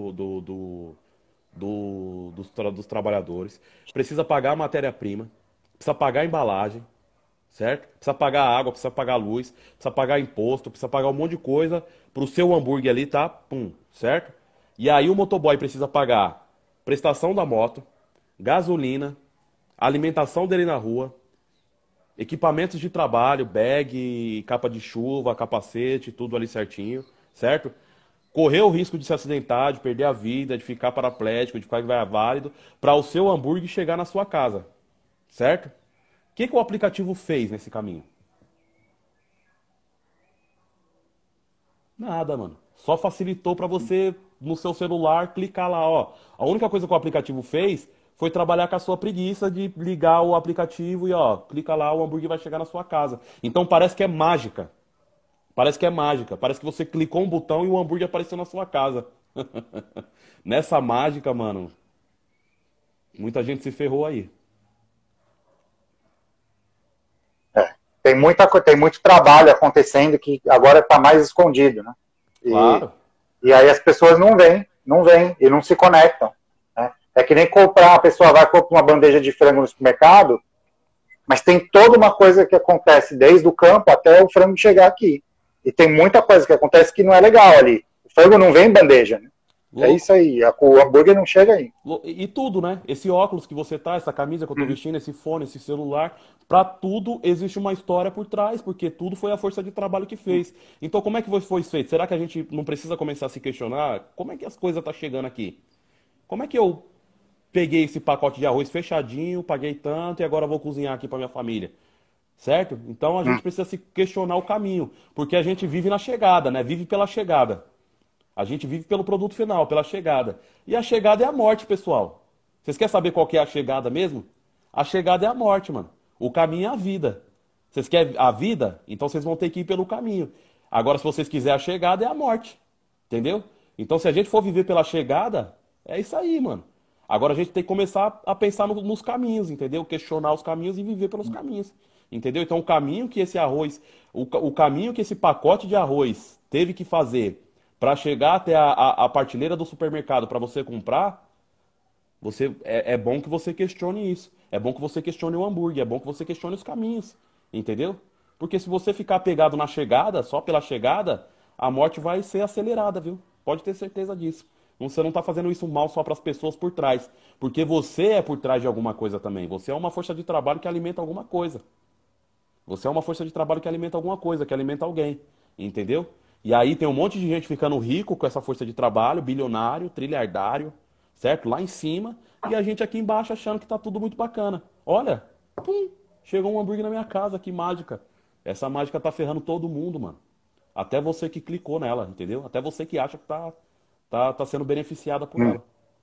dos trabalhadores, precisa pagar matéria-prima, precisa pagar embalagem, certo? Precisa pagar água, precisa pagar luz, precisa pagar imposto, precisa pagar um monte de coisa pro seu hambúrguer ali, tá? Pum, certo? E aí o motoboy precisa pagar prestação da moto, gasolina, alimentação dele na rua, equipamentos de trabalho, bag, capa de chuva, capacete, tudo ali certinho, certo? Correr o risco de se acidentar, de perder a vida, de ficar paraplégico, de ficar inválido, para o seu hambúrguer chegar na sua casa, certo? O que o aplicativo fez nesse caminho? Nada, mano. Só facilitou para você, no seu celular, clicar lá, ó. A única coisa que o aplicativo fez foi trabalhar com a sua preguiça de ligar o aplicativo e, ó, clica lá, o hambúrguer vai chegar na sua casa. Então parece que é mágica. Parece que é mágica. Parece que você clicou um botão e o hambúrguer apareceu na sua casa. Nessa mágica, mano, muita gente se ferrou aí. É. Tem muito trabalho acontecendo que agora está mais escondido, né? Claro. E aí as pessoas não vêm e não se conectam. Né? É que nem comprar, a pessoa vai comprar uma bandeja de frango no supermercado, mas tem toda uma coisa que acontece desde o campo até o frango chegar aqui. E tem muita coisa que acontece que não é legal ali. O frango não vem em bandeja, né? É Louco. isso aí, o hambúrguer não chega aí. E tudo, né? Esse óculos que você tá, essa camisa que eu tô vestindo, esse fone, esse celular, pra tudo existe uma história por trás, porque tudo foi a força de trabalho que fez. Então, como é que foi feito? Será que a gente não precisa começar a se questionar? Como é que as coisas tá chegando aqui? Como é que eu peguei esse pacote de arroz fechadinho, paguei tanto e agora vou cozinhar aqui pra minha família? Certo? Então a gente precisa se questionar o caminho, porque a gente vive na chegada, né? Vive pela chegada. A gente vive pelo produto final, pela chegada. E a chegada é a morte, pessoal. Vocês querem saber qual que é a chegada mesmo? A chegada é a morte, mano. O caminho é a vida. Vocês querem a vida? Então vocês vão ter que ir pelo caminho. Agora, se vocês quiserem a chegada, é a morte. Entendeu? Então, se a gente for viver pela chegada, é isso aí, mano. Agora a gente tem que começar a pensar nos caminhos, entendeu? Questionar os caminhos e viver pelos caminhos. Entendeu? Então, o caminho que esse arroz, o caminho que esse pacote de arroz teve que fazer para chegar até a prateleira do supermercado para você comprar, é bom que você questione isso. É bom que você questione o hambúrguer, é bom que você questione os caminhos, entendeu? Porque se você ficar pegado na chegada, só pela chegada, a morte vai ser acelerada, viu? Pode ter certeza disso. Você não está fazendo isso mal só para as pessoas por trás, porque você é por trás de alguma coisa também. Você é uma força de trabalho que alimenta alguma coisa. Você é uma força de trabalho que alimenta alguma coisa, que alimenta alguém, entendeu? E aí tem um monte de gente ficando rico com essa força de trabalho, bilionário, trilhardário, certo? Lá em cima, e a gente aqui embaixo achando que tá tudo muito bacana. Olha, pum, chegou um hambúrguer na minha casa, que mágica. Essa mágica tá ferrando todo mundo, mano. Até você que clicou nela, entendeu? Até você que acha que tá sendo beneficiada por ela.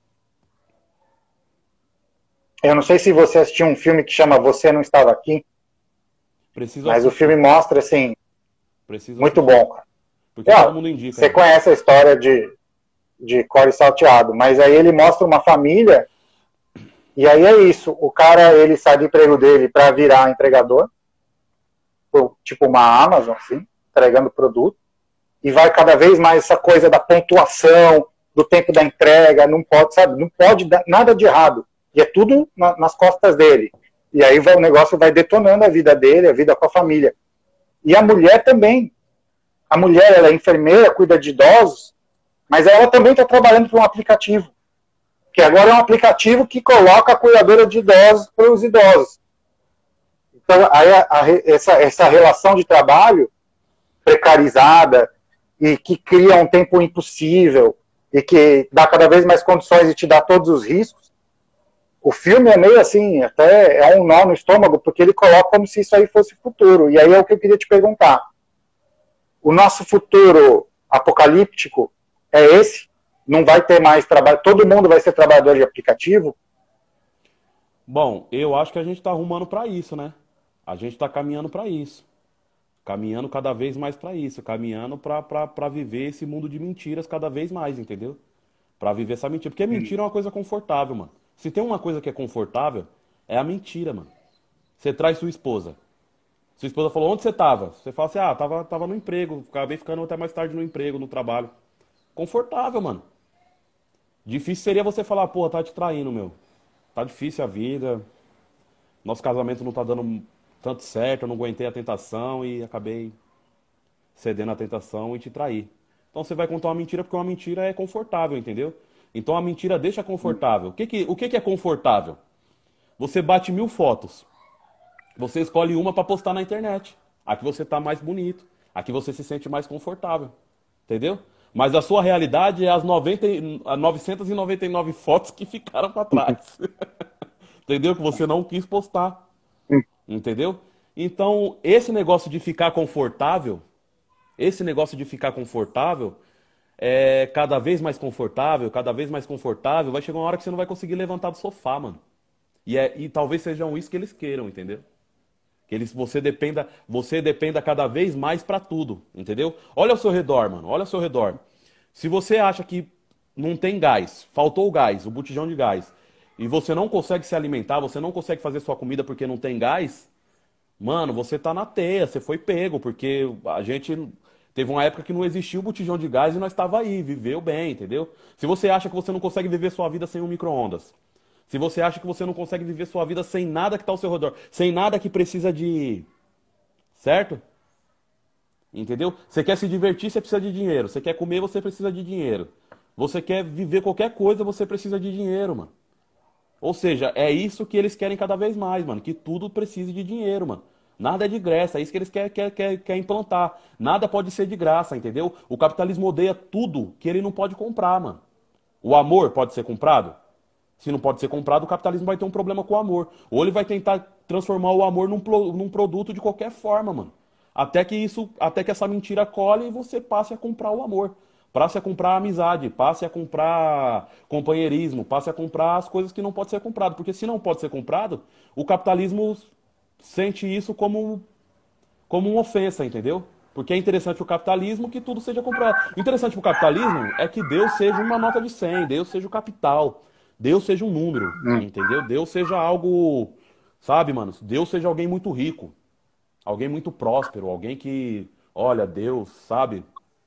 Eu não sei se você assistiu um filme que chama Você Não Estava Aqui, Preciso mas o assistir. filme mostra, assim, Preciso muito assistir. bom, cara. Porque todo mundo indica. Você Né? conhece a história de Core Salteado, mas aí ele mostra uma família, e aí é isso, o cara, ele sai do emprego dele para virar entregador, tipo uma Amazon, assim, entregando produto, e vai cada vez mais essa coisa da pontuação, do tempo da entrega, não pode, sabe, não pode dar nada de errado, e é tudo nas costas dele, e aí o negócio vai detonando a vida dele, a vida com a família. E a mulher também, a mulher, ela é enfermeira, cuida de idosos, mas ela também está trabalhando para um aplicativo, que agora é um aplicativo que coloca a cuidadora de idosos para os idosos. Então, aí essa relação de trabalho precarizada e que cria um tempo impossível e que dá cada vez mais condições e te dá todos os riscos, o filme é meio assim, até é um nó no estômago, porque ele coloca como se isso aí fosse futuro. E aí é o que eu queria te perguntar. O nosso futuro apocalíptico é esse? Não vai ter mais trabalho? Todo mundo vai ser trabalhador de aplicativo? Bom, eu acho que a gente está arrumando para isso, né? A gente está caminhando para isso. Caminhando cada vez mais para isso. Caminhando para viver esse mundo de mentiras cada vez mais, entendeu? Para viver essa mentira. Porque mentira é uma coisa confortável, mano. Se tem uma coisa que é confortável, é a mentira, mano. Você traz sua esposa. Sua esposa falou, onde você tava? Você fala assim, tava no emprego. Acabei ficando até mais tarde no emprego, no trabalho. Confortável, mano. Difícil seria você falar, pô, tá te traindo, meu. Tá difícil a vida. Nosso casamento não tá dando tanto certo, eu não aguentei a tentação e acabei cedendo à tentação e te trair. Então você vai contar uma mentira porque uma mentira é confortável, entendeu? Então a mentira deixa confortável. O que é confortável? Você bate 1000 fotos. Você escolhe uma para postar na internet. Aqui você tá mais bonito. Aqui você se sente mais confortável. Entendeu? Mas a sua realidade é as 999 fotos que ficaram para trás. Entendeu? Que você não quis postar. Entendeu? Então, esse negócio de ficar confortável, é cada vez mais confortável, vai chegar uma hora que você não vai conseguir levantar do sofá, mano. E talvez sejam isso que eles queiram, entendeu? Você dependa cada vez mais para tudo, entendeu? Olha ao seu redor, mano, olha ao seu redor. Se você acha que não tem gás, faltou o gás, o botijão de gás, e você não consegue se alimentar, você não consegue fazer sua comida porque não tem gás, mano, você tá na teia, você foi pego, porque a gente teve uma época que não existia o botijão de gás e nós estava aí, viveu bem, entendeu? Se você acha que você não consegue viver sua vida sem um micro-ondas, se você acha que você não consegue viver sua vida sem nada que tá ao seu redor, sem nada que precisa de, certo? Entendeu? Você quer se divertir, você precisa de dinheiro. Você quer comer, você precisa de dinheiro. Você quer viver qualquer coisa, você precisa de dinheiro, mano. Ou seja, é isso que eles querem cada vez mais, mano. Que tudo precise de dinheiro, mano. Nada é de graça, é isso que eles querem implantar. Nada pode ser de graça, entendeu? O capitalismo odeia tudo que ele não pode comprar, mano. O amor pode ser comprado? Se não pode ser comprado, o capitalismo vai ter um problema com o amor. Ou ele vai tentar transformar o amor num produto de qualquer forma, mano. Até que essa mentira cole e você passe a comprar o amor. Passe a comprar a amizade, passe a comprar companheirismo, passe a comprar as coisas que não pode ser comprado. Porque se não pode ser comprado, o capitalismo sente isso como uma ofensa, entendeu? Porque é interessante o capitalismo que tudo seja comprado. O interessante pro capitalismo é que Deus seja uma nota de 100, Deus seja o capital, Deus seja um número, entendeu? Deus seja algo, sabe, mano? Deus seja alguém muito rico, alguém muito próspero, alguém que, olha, Deus, sabe?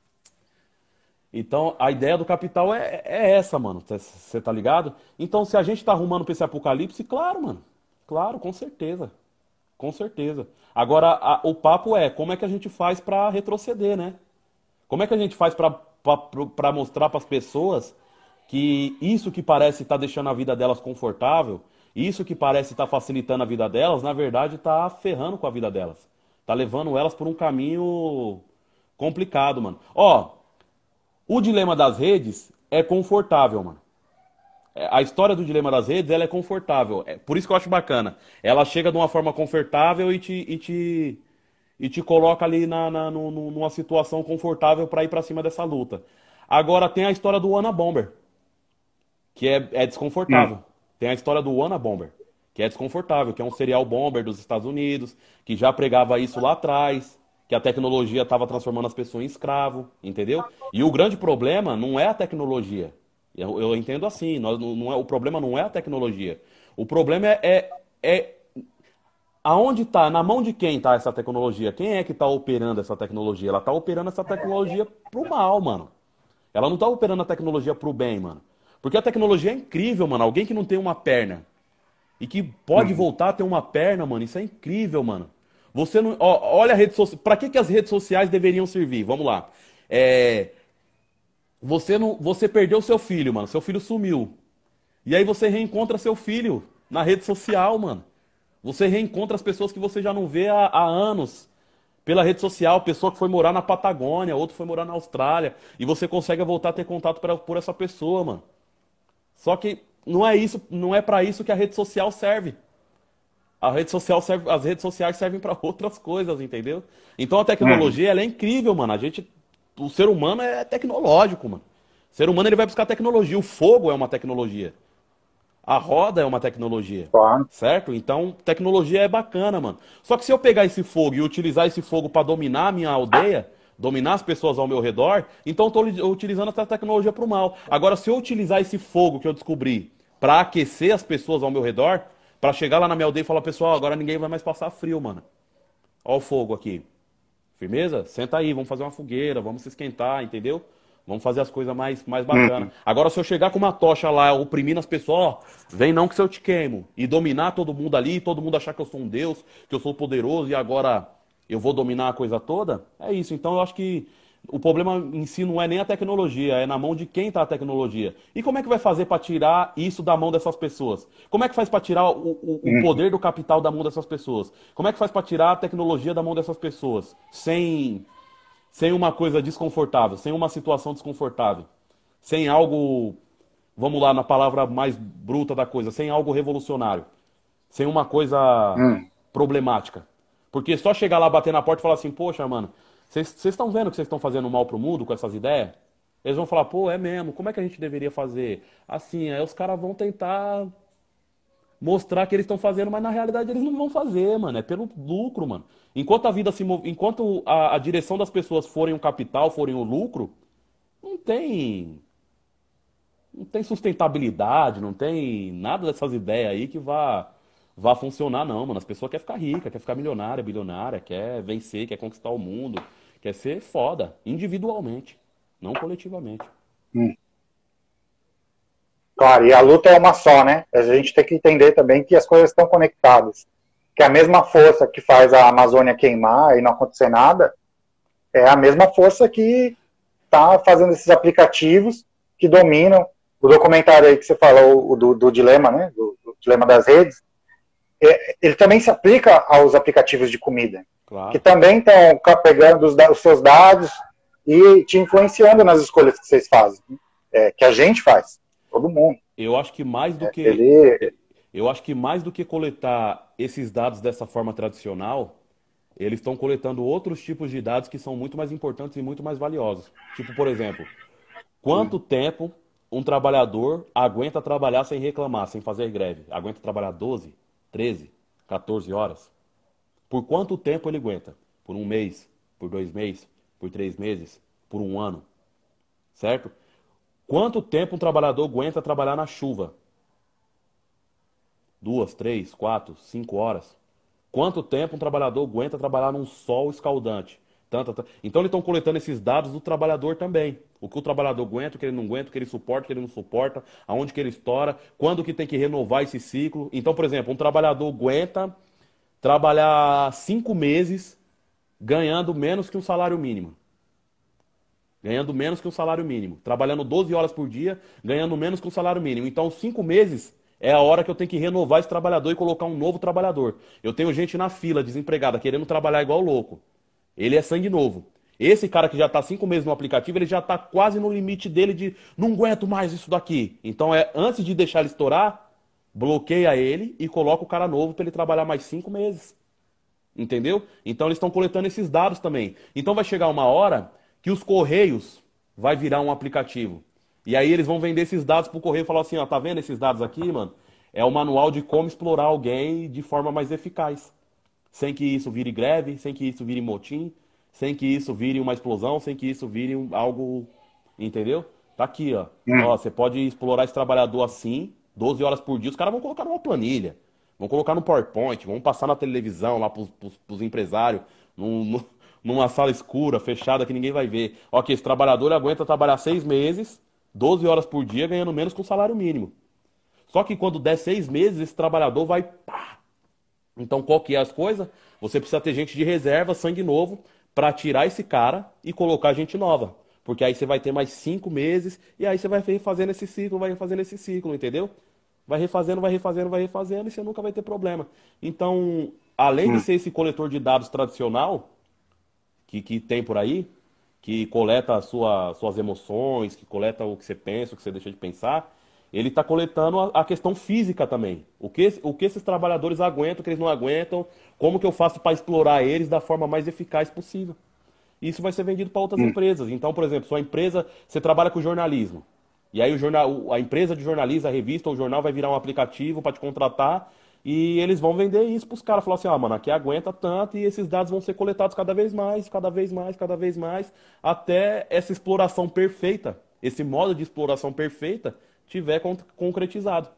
Então, a ideia do capital é essa, mano. Você tá ligado? Então, se a gente tá arrumando pra esse apocalipse, claro, mano. Claro, com certeza. Com certeza. Agora, o papo é como é que a gente faz pra retroceder, né? Como é que a gente faz pra mostrar pras pessoas que isso que parece estar deixando a vida delas confortável, isso que parece estar facilitando a vida delas, na verdade tá ferrando com a vida delas. Tá levando elas por um caminho complicado, mano. Ó, o dilema das redes é confortável, mano. A história do dilema das redes, ela é confortável. É por isso que eu acho bacana. Ela chega de uma forma confortável e te coloca ali numa situação confortável para ir para cima dessa luta. Agora tem a história do Ana Bomber, que é desconfortável. Tem a história do Ana Bomber, que é desconfortável, que é um serial bomber dos Estados Unidos, que já pregava isso lá atrás, que a tecnologia estava transformando as pessoas em escravo, entendeu? E o grande problema não é a tecnologia. Eu entendo assim, o problema não é a tecnologia. O problema é aonde está, na mão de quem está essa tecnologia? Quem é que está operando essa tecnologia? Ela está operando essa tecnologia pro mal, mano. Ela não está operando a tecnologia pro bem, mano. Porque a tecnologia é incrível, mano. Alguém que não tem uma perna e que pode voltar a ter uma perna, mano, isso é incrível, mano. Você não, olha a rede social. Para que as redes sociais deveriam servir? Vamos lá. Você perdeu seu filho, mano. Seu filho sumiu. E aí você reencontra seu filho na rede social, mano. Você reencontra as pessoas que você já não vê há anos pela rede social. Pessoa que foi morar na Patagônia, outro foi morar na Austrália. E você consegue voltar a ter contato por essa pessoa, mano. Só que não é isso, não é para isso que a rede social serve. As redes sociais servem para outras coisas, entendeu? Então a tecnologia, ela é incrível, mano. O ser humano é tecnológico, mano. O ser humano ele vai buscar tecnologia. O fogo é uma tecnologia. A roda é uma tecnologia. Claro. Certo? Então, tecnologia é bacana, mano. Só que se eu pegar esse fogo e utilizar esse fogo para dominar a minha aldeia, dominar as pessoas ao meu redor, então eu tô utilizando essa tecnologia pro mal. Agora, se eu utilizar esse fogo que eu descobri para aquecer as pessoas ao meu redor, para chegar lá na minha aldeia e falar, pessoal, agora ninguém vai mais passar frio, mano. Ó o fogo aqui. Firmeza? Senta aí, vamos fazer uma fogueira, vamos se esquentar, entendeu? Vamos fazer as coisas mais bacanas. Agora, se eu chegar com uma tocha lá, oprimindo as pessoas, ó, vem não que se eu te queimo. E dominar todo mundo ali, e todo mundo achar que eu sou um deus, que eu sou poderoso, e agora eu vou dominar a coisa toda, é isso. Então, eu acho que o problema em si não é nem a tecnologia, é na mão de quem está a tecnologia. E como é que vai fazer para tirar isso da mão dessas pessoas? Como é que faz para tirar o poder do capital da mão dessas pessoas? Como é que faz para tirar a tecnologia da mão dessas pessoas? Sem uma coisa desconfortável, sem uma situação desconfortável, sem algo, vamos lá na palavra mais bruta da coisa, sem algo revolucionário, sem uma coisa problemática. Porque só chegar lá, bater na porta e falar assim, poxa, mano, vocês estão vendo que vocês estão fazendo mal pro mundo com essas ideias? Eles vão falar, pô, é mesmo, como é que a gente deveria fazer? Assim, aí os caras vão tentar mostrar que eles estão fazendo, mas na realidade eles não vão fazer, mano. É pelo lucro, mano. Enquanto a vida se move, enquanto a direção das pessoas forem o capital, forem o lucro, não tem, não tem sustentabilidade, não tem nada dessas ideias aí que vá funcionar, não, mano. As pessoas querem ficar ricas, quer ficar milionária, bilionária, quer vencer, quer conquistar o mundo, quer ser foda, individualmente, não coletivamente. Hum. Claro, e a luta é uma só, né? A gente tem que entender também que as coisas estão conectadas. Que a mesma força que faz a Amazônia queimar e não acontecer nada é a mesma força que está fazendo esses aplicativos que dominam. O documentário aí que você falou, do dilema, né? Do dilema das redes, ele também se aplica aos aplicativos de comida, Claro. que também estão pegando os seus dados e te influenciando nas escolhas que vocês fazem, que a gente faz, todo mundo. Eu acho que mais do que eu acho que mais do que coletar esses dados dessa forma tradicional, eles estão coletando outros tipos de dados que são muito mais importantes e muito mais valiosos. Tipo, por exemplo, quanto tempo um trabalhador aguenta trabalhar sem reclamar, sem fazer greve? Aguenta trabalhar 12, 13, 14 horas? Por quanto tempo ele aguenta? Por um mês? Por 2 meses? Por 3 meses? Por um ano? Certo? Quanto tempo um trabalhador aguenta trabalhar na chuva? 2, 3, 4, 5 horas? Quanto tempo um trabalhador aguenta trabalhar num sol escaldante? Então eles estão coletando esses dados do trabalhador também. O que o trabalhador aguenta, o que ele não aguenta, o que ele suporta, o que ele não suporta, aonde que ele estoura, quando que tem que renovar esse ciclo. Então, por exemplo, um trabalhador aguenta trabalhar 5 meses ganhando menos que um salário mínimo. Ganhando menos que um salário mínimo. Trabalhando 12 horas por dia, ganhando menos que um salário mínimo. Então, 5 meses é a hora que eu tenho que renovar esse trabalhador e colocar um novo trabalhador. Eu tenho gente na fila, desempregada, querendo trabalhar igual louco. Ele é sangue novo. Esse cara que já está 5 meses no aplicativo, ele já está quase no limite dele de não aguento mais isso daqui. Então, antes de deixar ele estourar, bloqueia ele e coloca o cara novo para ele trabalhar mais 5 meses. Entendeu? Então, eles estão coletando esses dados também. Então, vai chegar uma hora que os Correios vai virar um aplicativo. E aí eles vão vender esses dados pro Correio e falar assim, ó, tá vendo esses dados aqui, mano? É o manual de como explorar alguém de forma mais eficaz. Sem que isso vire greve, sem que isso vire motim, sem que isso vire uma explosão, sem que isso vire algo... Entendeu? Tá aqui, ó. Ó, você pode explorar esse trabalhador assim, 12 horas por dia. Os caras vão colocar numa planilha, vão colocar no PowerPoint, vão passar na televisão lá pros empresários, numa sala escura, fechada, que ninguém vai ver. Ó, que esse trabalhador aguenta trabalhar 6 meses, 12 horas por dia, ganhando menos que um salário mínimo. Só que quando der 6 meses, esse trabalhador vai... Pá. Então, qual que é as coisas? Você precisa ter gente de reserva, sangue novo, para tirar esse cara e colocar gente nova. Porque aí você vai ter mais 5 meses, e aí você vai refazendo esse ciclo, entendeu? Vai refazendo, e você nunca vai ter problema. Então, além de ser esse coletor de dados tradicional, que tem por aí, que coleta suas emoções, que coleta o que você pensa, o que você deixa de pensar, ele está coletando a questão física também. O que esses trabalhadores aguentam, o que eles não aguentam, como que eu faço para explorar eles da forma mais eficaz possível. Isso vai ser vendido para outras empresas. Então, por exemplo, sua empresa, você trabalha com jornalismo. E aí a empresa de jornalismo, a revista ou o jornal vai virar um aplicativo para te contratar e eles vão vender isso para os caras. Falar assim, ah, mano, aqui aguenta tanto e esses dados vão ser coletados cada vez mais, cada vez mais, cada vez mais, até essa exploração perfeita, esse modo de exploração perfeita, tiver concretizado.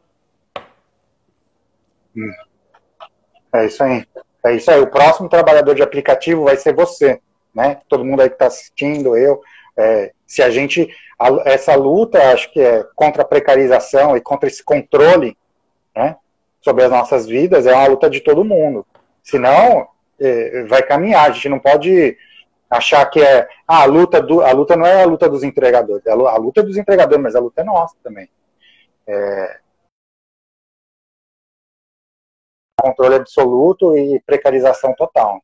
É isso aí. É isso aí. O próximo trabalhador de aplicativo vai ser você, né? Todo mundo aí que está assistindo, eu. Se a gente... Essa luta, acho que é contra a precarização e contra esse controle, né, sobre as nossas vidas, é uma luta de todo mundo. Senão, vai caminhar. A gente não pode achar que a luta não é a luta dos entregadores. A luta é dos entregadores, mas a luta é nossa também. Controle absoluto e precarização total.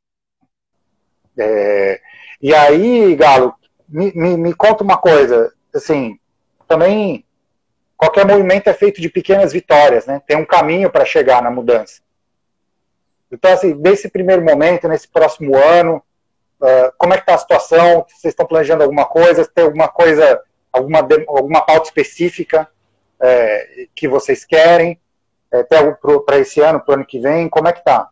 E aí, Galo, me conta uma coisa, assim, também qualquer movimento é feito de pequenas vitórias, né? Tem um caminho para chegar na mudança. Então, assim, nesse primeiro momento, nesse próximo ano, como é que está a situação? Vocês estão planejando alguma coisa? Tem alguma coisa, alguma pauta específica que vocês querem? Tem algo para esse ano, para o ano que vem? Como é que tá?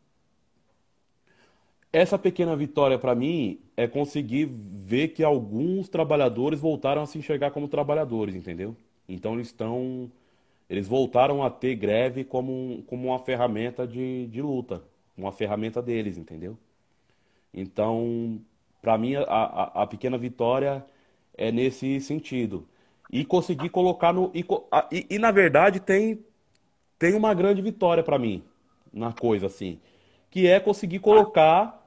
Essa pequena vitória para mim é conseguir ver que alguns trabalhadores voltaram a se enxergar como trabalhadores, entendeu? Então eles voltaram a ter greve como uma ferramenta de luta, uma ferramenta deles, entendeu? Então, para mim, a pequena vitória é nesse sentido. E conseguir colocar no. Na verdade, tem uma grande vitória para mim na coisa, assim, que é conseguir colocar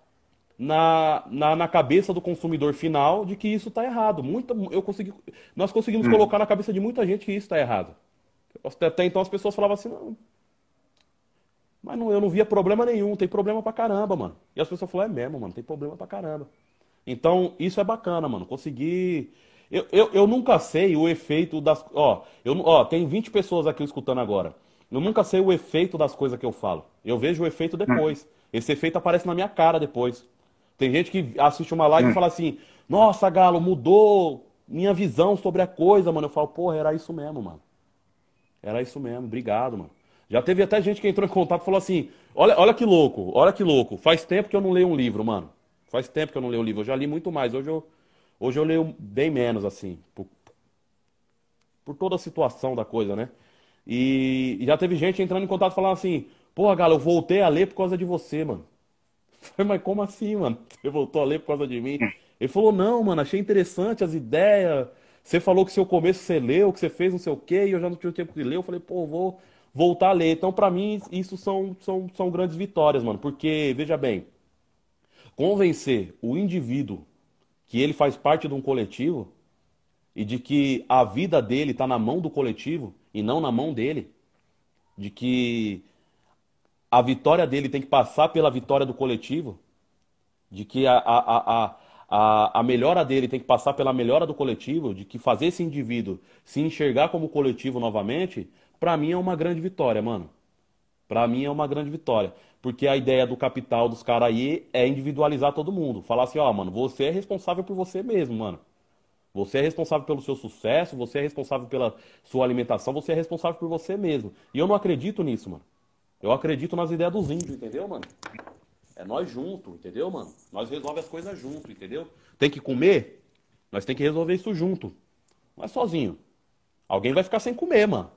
na cabeça do consumidor final de que isso está errado. Nós conseguimos colocar na cabeça de muita gente que isso está errado. Até então as pessoas falavam assim, não, mas não, eu não via problema nenhum, tem problema pra caramba, mano. E as pessoas falaram, é mesmo, mano, tem problema pra caramba. Então, isso é bacana, mano. Conseguir. Eu nunca sei o efeito das. Tem 20 pessoas aqui escutando agora. Eu nunca sei o efeito das coisas que eu falo. Eu vejo o efeito depois. Esse efeito aparece na minha cara depois. Tem gente que assiste uma live e fala assim: nossa, Galo, mudou minha visão sobre a coisa, mano. Eu falo, porra, era isso mesmo, mano. Era isso mesmo, obrigado, mano. Já teve até gente que entrou em contato e falou assim: olha que louco, olha que louco. Faz tempo que eu não leio um livro, mano. Faz tempo que eu não leio um livro. Eu já li muito mais. Hoje eu leio bem menos, assim. Por toda a situação da coisa, né? E já teve gente entrando em contato falando assim: porra, Galo, eu voltei a ler por causa de você, mano. Eu falei, mas como assim, mano? Você voltou a ler por causa de mim? Ele falou, não, mano, achei interessante as ideias. Você falou que seu começo você leu, que você fez não sei o quê, e eu já não tinha tempo de ler. Eu falei, pô, vou voltar a ler. Então, pra mim, isso são grandes vitórias, mano. Porque, veja bem, convencer o indivíduo que ele faz parte de um coletivo e de que a vida dele tá na mão do coletivo e não na mão dele, de que a vitória dele tem que passar pela vitória do coletivo, de que a melhora dele tem que passar pela melhora do coletivo, de que fazer esse indivíduo se enxergar como coletivo novamente, pra mim é uma grande vitória, mano. Pra mim é uma grande vitória. Porque a ideia do capital dos caras aí é individualizar todo mundo. Falar assim, ó, mano, você é responsável por você mesmo, mano. Você é responsável pelo seu sucesso, você é responsável pela sua alimentação, você é responsável por você mesmo. E eu não acredito nisso, mano. Eu acredito nas ideias dos índios, entendeu, mano? É nós juntos, entendeu, mano? Nós resolvemos as coisas juntos, entendeu? Tem que comer? Nós tem que resolver isso junto. Não é sozinho. Alguém vai ficar sem comer, mano.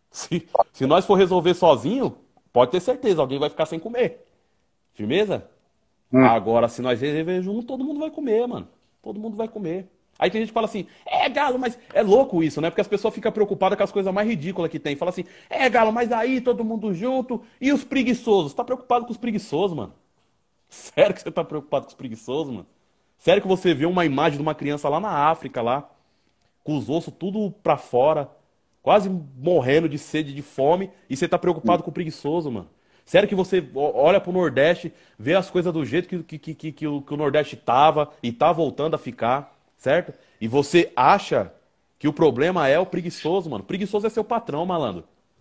Se nós for resolver sozinho, pode ter certeza, alguém vai ficar sem comer. Firmeza? Agora, se nós resolver junto, todo mundo vai comer, mano. Todo mundo vai comer. Aí tem gente que fala assim, Galo, mas é louco isso, né? Porque as pessoas ficam preocupadas com as coisas mais ridículas que tem. Fala assim, Galo, mas aí todo mundo junto e os preguiçosos? Você tá preocupado com os preguiçosos, mano? Sério que você tá preocupado com os preguiçosos, mano? Sério que você vê uma imagem de uma criança lá na África, lá, com os ossos tudo pra fora, quase morrendo de sede, de fome, e você tá preocupado com o preguiçoso, mano? Sério que você olha pro Nordeste, vê as coisas do jeito que o Nordeste tava e tá voltando a ficar, certo? E você acha que o problema é o preguiçoso, mano? Preguiçoso é seu patrão, malandro.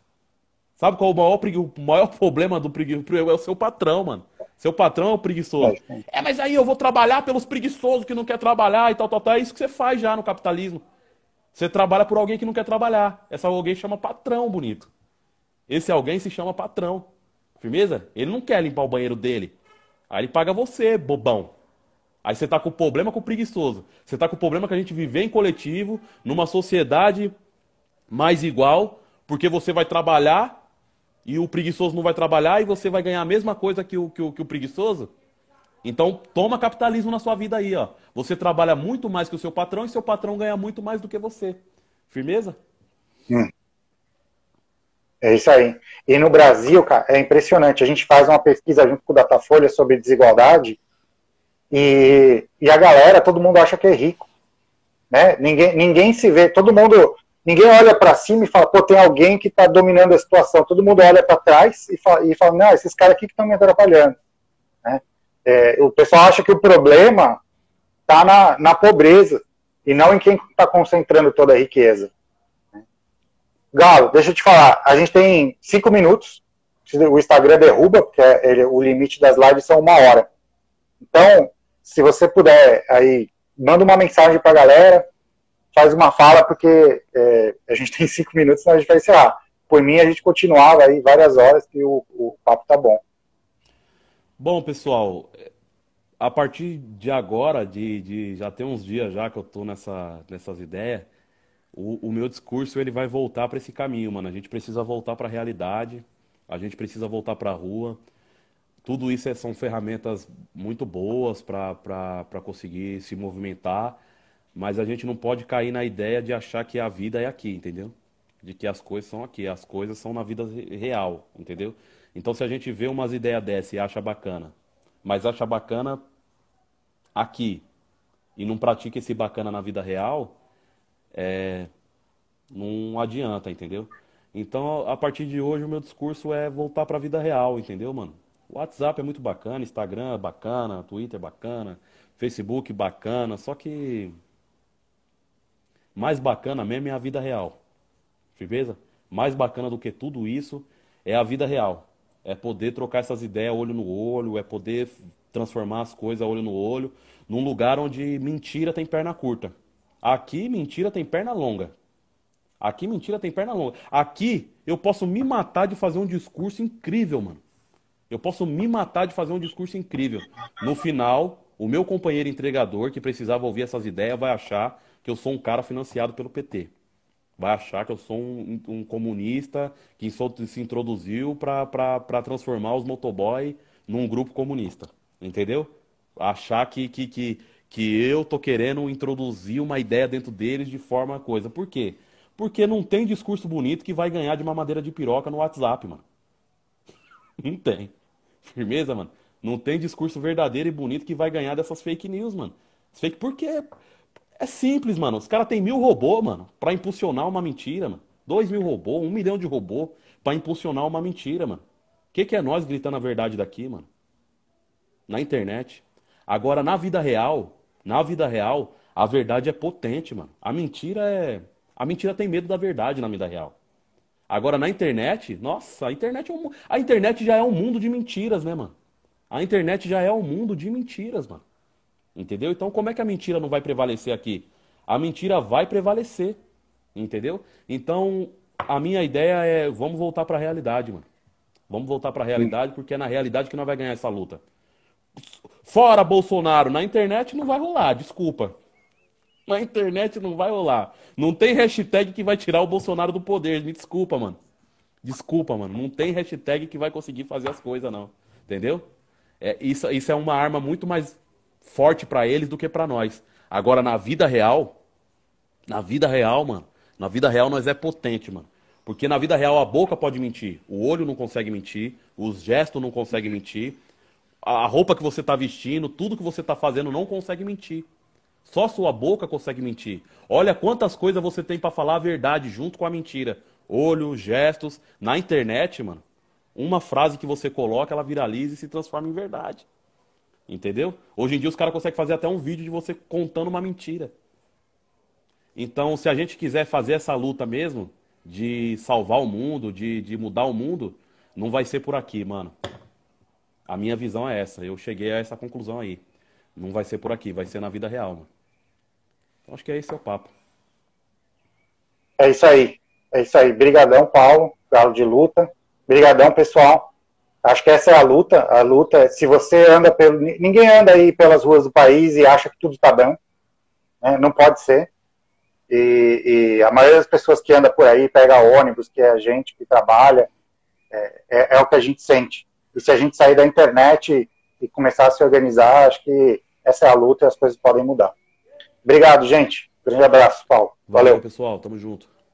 Sabe qual o maior problema do preguiçoso? É o seu patrão, mano. Seu patrão é o preguiçoso. Mas aí eu vou trabalhar pelos preguiçosos que não quer trabalhar e tal. É isso que você faz já no capitalismo. Você trabalha por alguém que não quer trabalhar. Essa alguém chama patrão, bonito. Esse alguém se chama patrão. Firmeza? Ele não quer limpar o banheiro dele. Aí ele paga você, bobão. Aí você tá com problema com o preguiçoso. Você tá com o problema que a gente viver em coletivo, numa sociedade mais igual, porque você vai trabalhar e o preguiçoso não vai trabalhar e você vai ganhar a mesma coisa que o preguiçoso. Então toma capitalismo na sua vida aí, ó. Você trabalha muito mais que o seu patrão e seu patrão ganha muito mais do que você. Firmeza? É isso aí. E no Brasil, cara, é impressionante. A gente faz uma pesquisa junto com o Datafolha sobre desigualdade e a galera, todo mundo acha que é rico, né? Ninguém se vê, ninguém olha para cima e fala, pô, tem alguém que está dominando a situação. Todo mundo olha para trás e fala, não, esses caras aqui que estão me atrapalhando, né? O pessoal acha que o problema está na pobreza e não em quem está concentrando toda a riqueza. Galo, deixa eu te falar, a gente tem 5 minutos, o Instagram derruba, porque o limite das lives são 1 hora. Então, se você puder, aí, manda uma mensagem pra galera, faz uma fala, porque a gente tem 5 minutos, senão a gente vai encerrar. por mim, a gente continuava aí várias horas, que o papo tá bom. Bom, pessoal, a partir de agora, já tem uns dias já que eu tô nessas ideias, o meu discurso ele vai voltar para esse caminho, mano. A gente precisa voltar para a realidade, a gente precisa voltar para a rua. Tudo isso são ferramentas muito boas para conseguir se movimentar, mas a gente não pode cair na ideia de achar que a vida é aqui, entendeu? De que as coisas são aqui, as coisas são na vida real, entendeu? Então, se a gente vê umas ideias dessas e acha bacana, mas acha bacana aqui e não pratica esse bacana na vida real, não adianta, entendeu? Então, a partir de hoje, o meu discurso é voltar para a vida real, entendeu, mano? O WhatsApp é muito bacana, Instagram é bacana, Twitter é bacana, Facebook bacana, só que mais bacana mesmo é a vida real, firmeza? Mais bacana do que tudo isso é a vida real. É poder trocar essas ideias olho no olho, é poder transformar as coisas olho no olho, num lugar onde mentira tem perna curta. Aqui, mentira tem perna longa. Aqui, mentira tem perna longa. Aqui, eu posso me matar de fazer um discurso incrível, mano. Eu posso me matar de fazer um discurso incrível. No final, o meu companheiro entregador, que precisava ouvir essas ideias, vai achar que eu sou um cara financiado pelo PT. Vai achar que eu sou um comunista que se introduziu para transformar os motoboy num grupo comunista. Entendeu? Achar que eu tô querendo introduzir uma ideia dentro deles de forma coisa. Por quê? Porque não tem discurso bonito que vai ganhar de mamadeira de piroca no WhatsApp, mano. Não tem. Firmeza, mano? Não tem discurso verdadeiro e bonito que vai ganhar dessas fake news, mano. Fake por quê? É simples, mano. Os caras têm 1000 robôs, mano, pra impulsionar uma mentira, mano. 2000 robôs, 1 milhão de robôs pra impulsionar uma mentira, mano. O que é nós gritando a verdade daqui, mano? Na internet. Agora, na vida real, a verdade é potente, mano. A mentira tem medo da verdade na vida real. Agora, na internet, nossa, a internet já é um mundo de mentiras, né, mano? A internet já é um mundo de mentiras, mano. Entendeu? Então, como é que a mentira não vai prevalecer aqui? A mentira vai prevalecer, entendeu? Então, a minha ideia é, vamos voltar para a realidade, mano. Vamos voltar para a realidade, porque é na realidade que nós vamos ganhar essa luta. Fora Bolsonaro, na internet não vai rolar, desculpa. Na internet não vai rolar. Não tem hashtag que vai tirar o Bolsonaro do poder, me desculpa, mano. Desculpa, mano. Não tem hashtag que vai conseguir fazer as coisas, não. Entendeu? Isso é uma arma muito mais forte pra eles do que pra nós. Agora, na vida real, mano, na vida real nós é potente, mano. Porque na vida real a boca pode mentir, o olho não consegue mentir, os gestos não conseguem mentir, a roupa que você tá vestindo, tudo que você tá fazendo não consegue mentir. Só sua boca consegue mentir. Olha quantas coisas você tem pra falar a verdade junto com a mentira. Olho, gestos. Na internet, mano, uma frase que você coloca, ela viraliza e se transforma em verdade. Entendeu? Hoje em dia os caras conseguem fazer até um vídeo de você contando uma mentira. Então, se a gente quiser fazer essa luta mesmo, de salvar o mundo, de mudar o mundo, não vai ser por aqui, mano. A minha visão é essa. Eu cheguei a essa conclusão aí. Não vai ser por aqui, vai ser na vida real, mano. Então, acho que esse é o papo. É isso aí. É isso aí. Brigadão, Paulo. Galo de luta. Brigadão, pessoal. Acho que essa é a luta. A luta, se você anda pelo... Ninguém anda aí pelas ruas do país e acha que tudo tá bem. Né? Não pode ser. E a maioria das pessoas que anda por aí, pega ônibus, que é a gente que trabalha, é o que a gente sente. E se a gente sair da internet e começar a se organizar, acho que essa é a luta e as coisas podem mudar. Obrigado, gente. Grande abraço, Paulo. Valeu, pessoal. Tamo junto.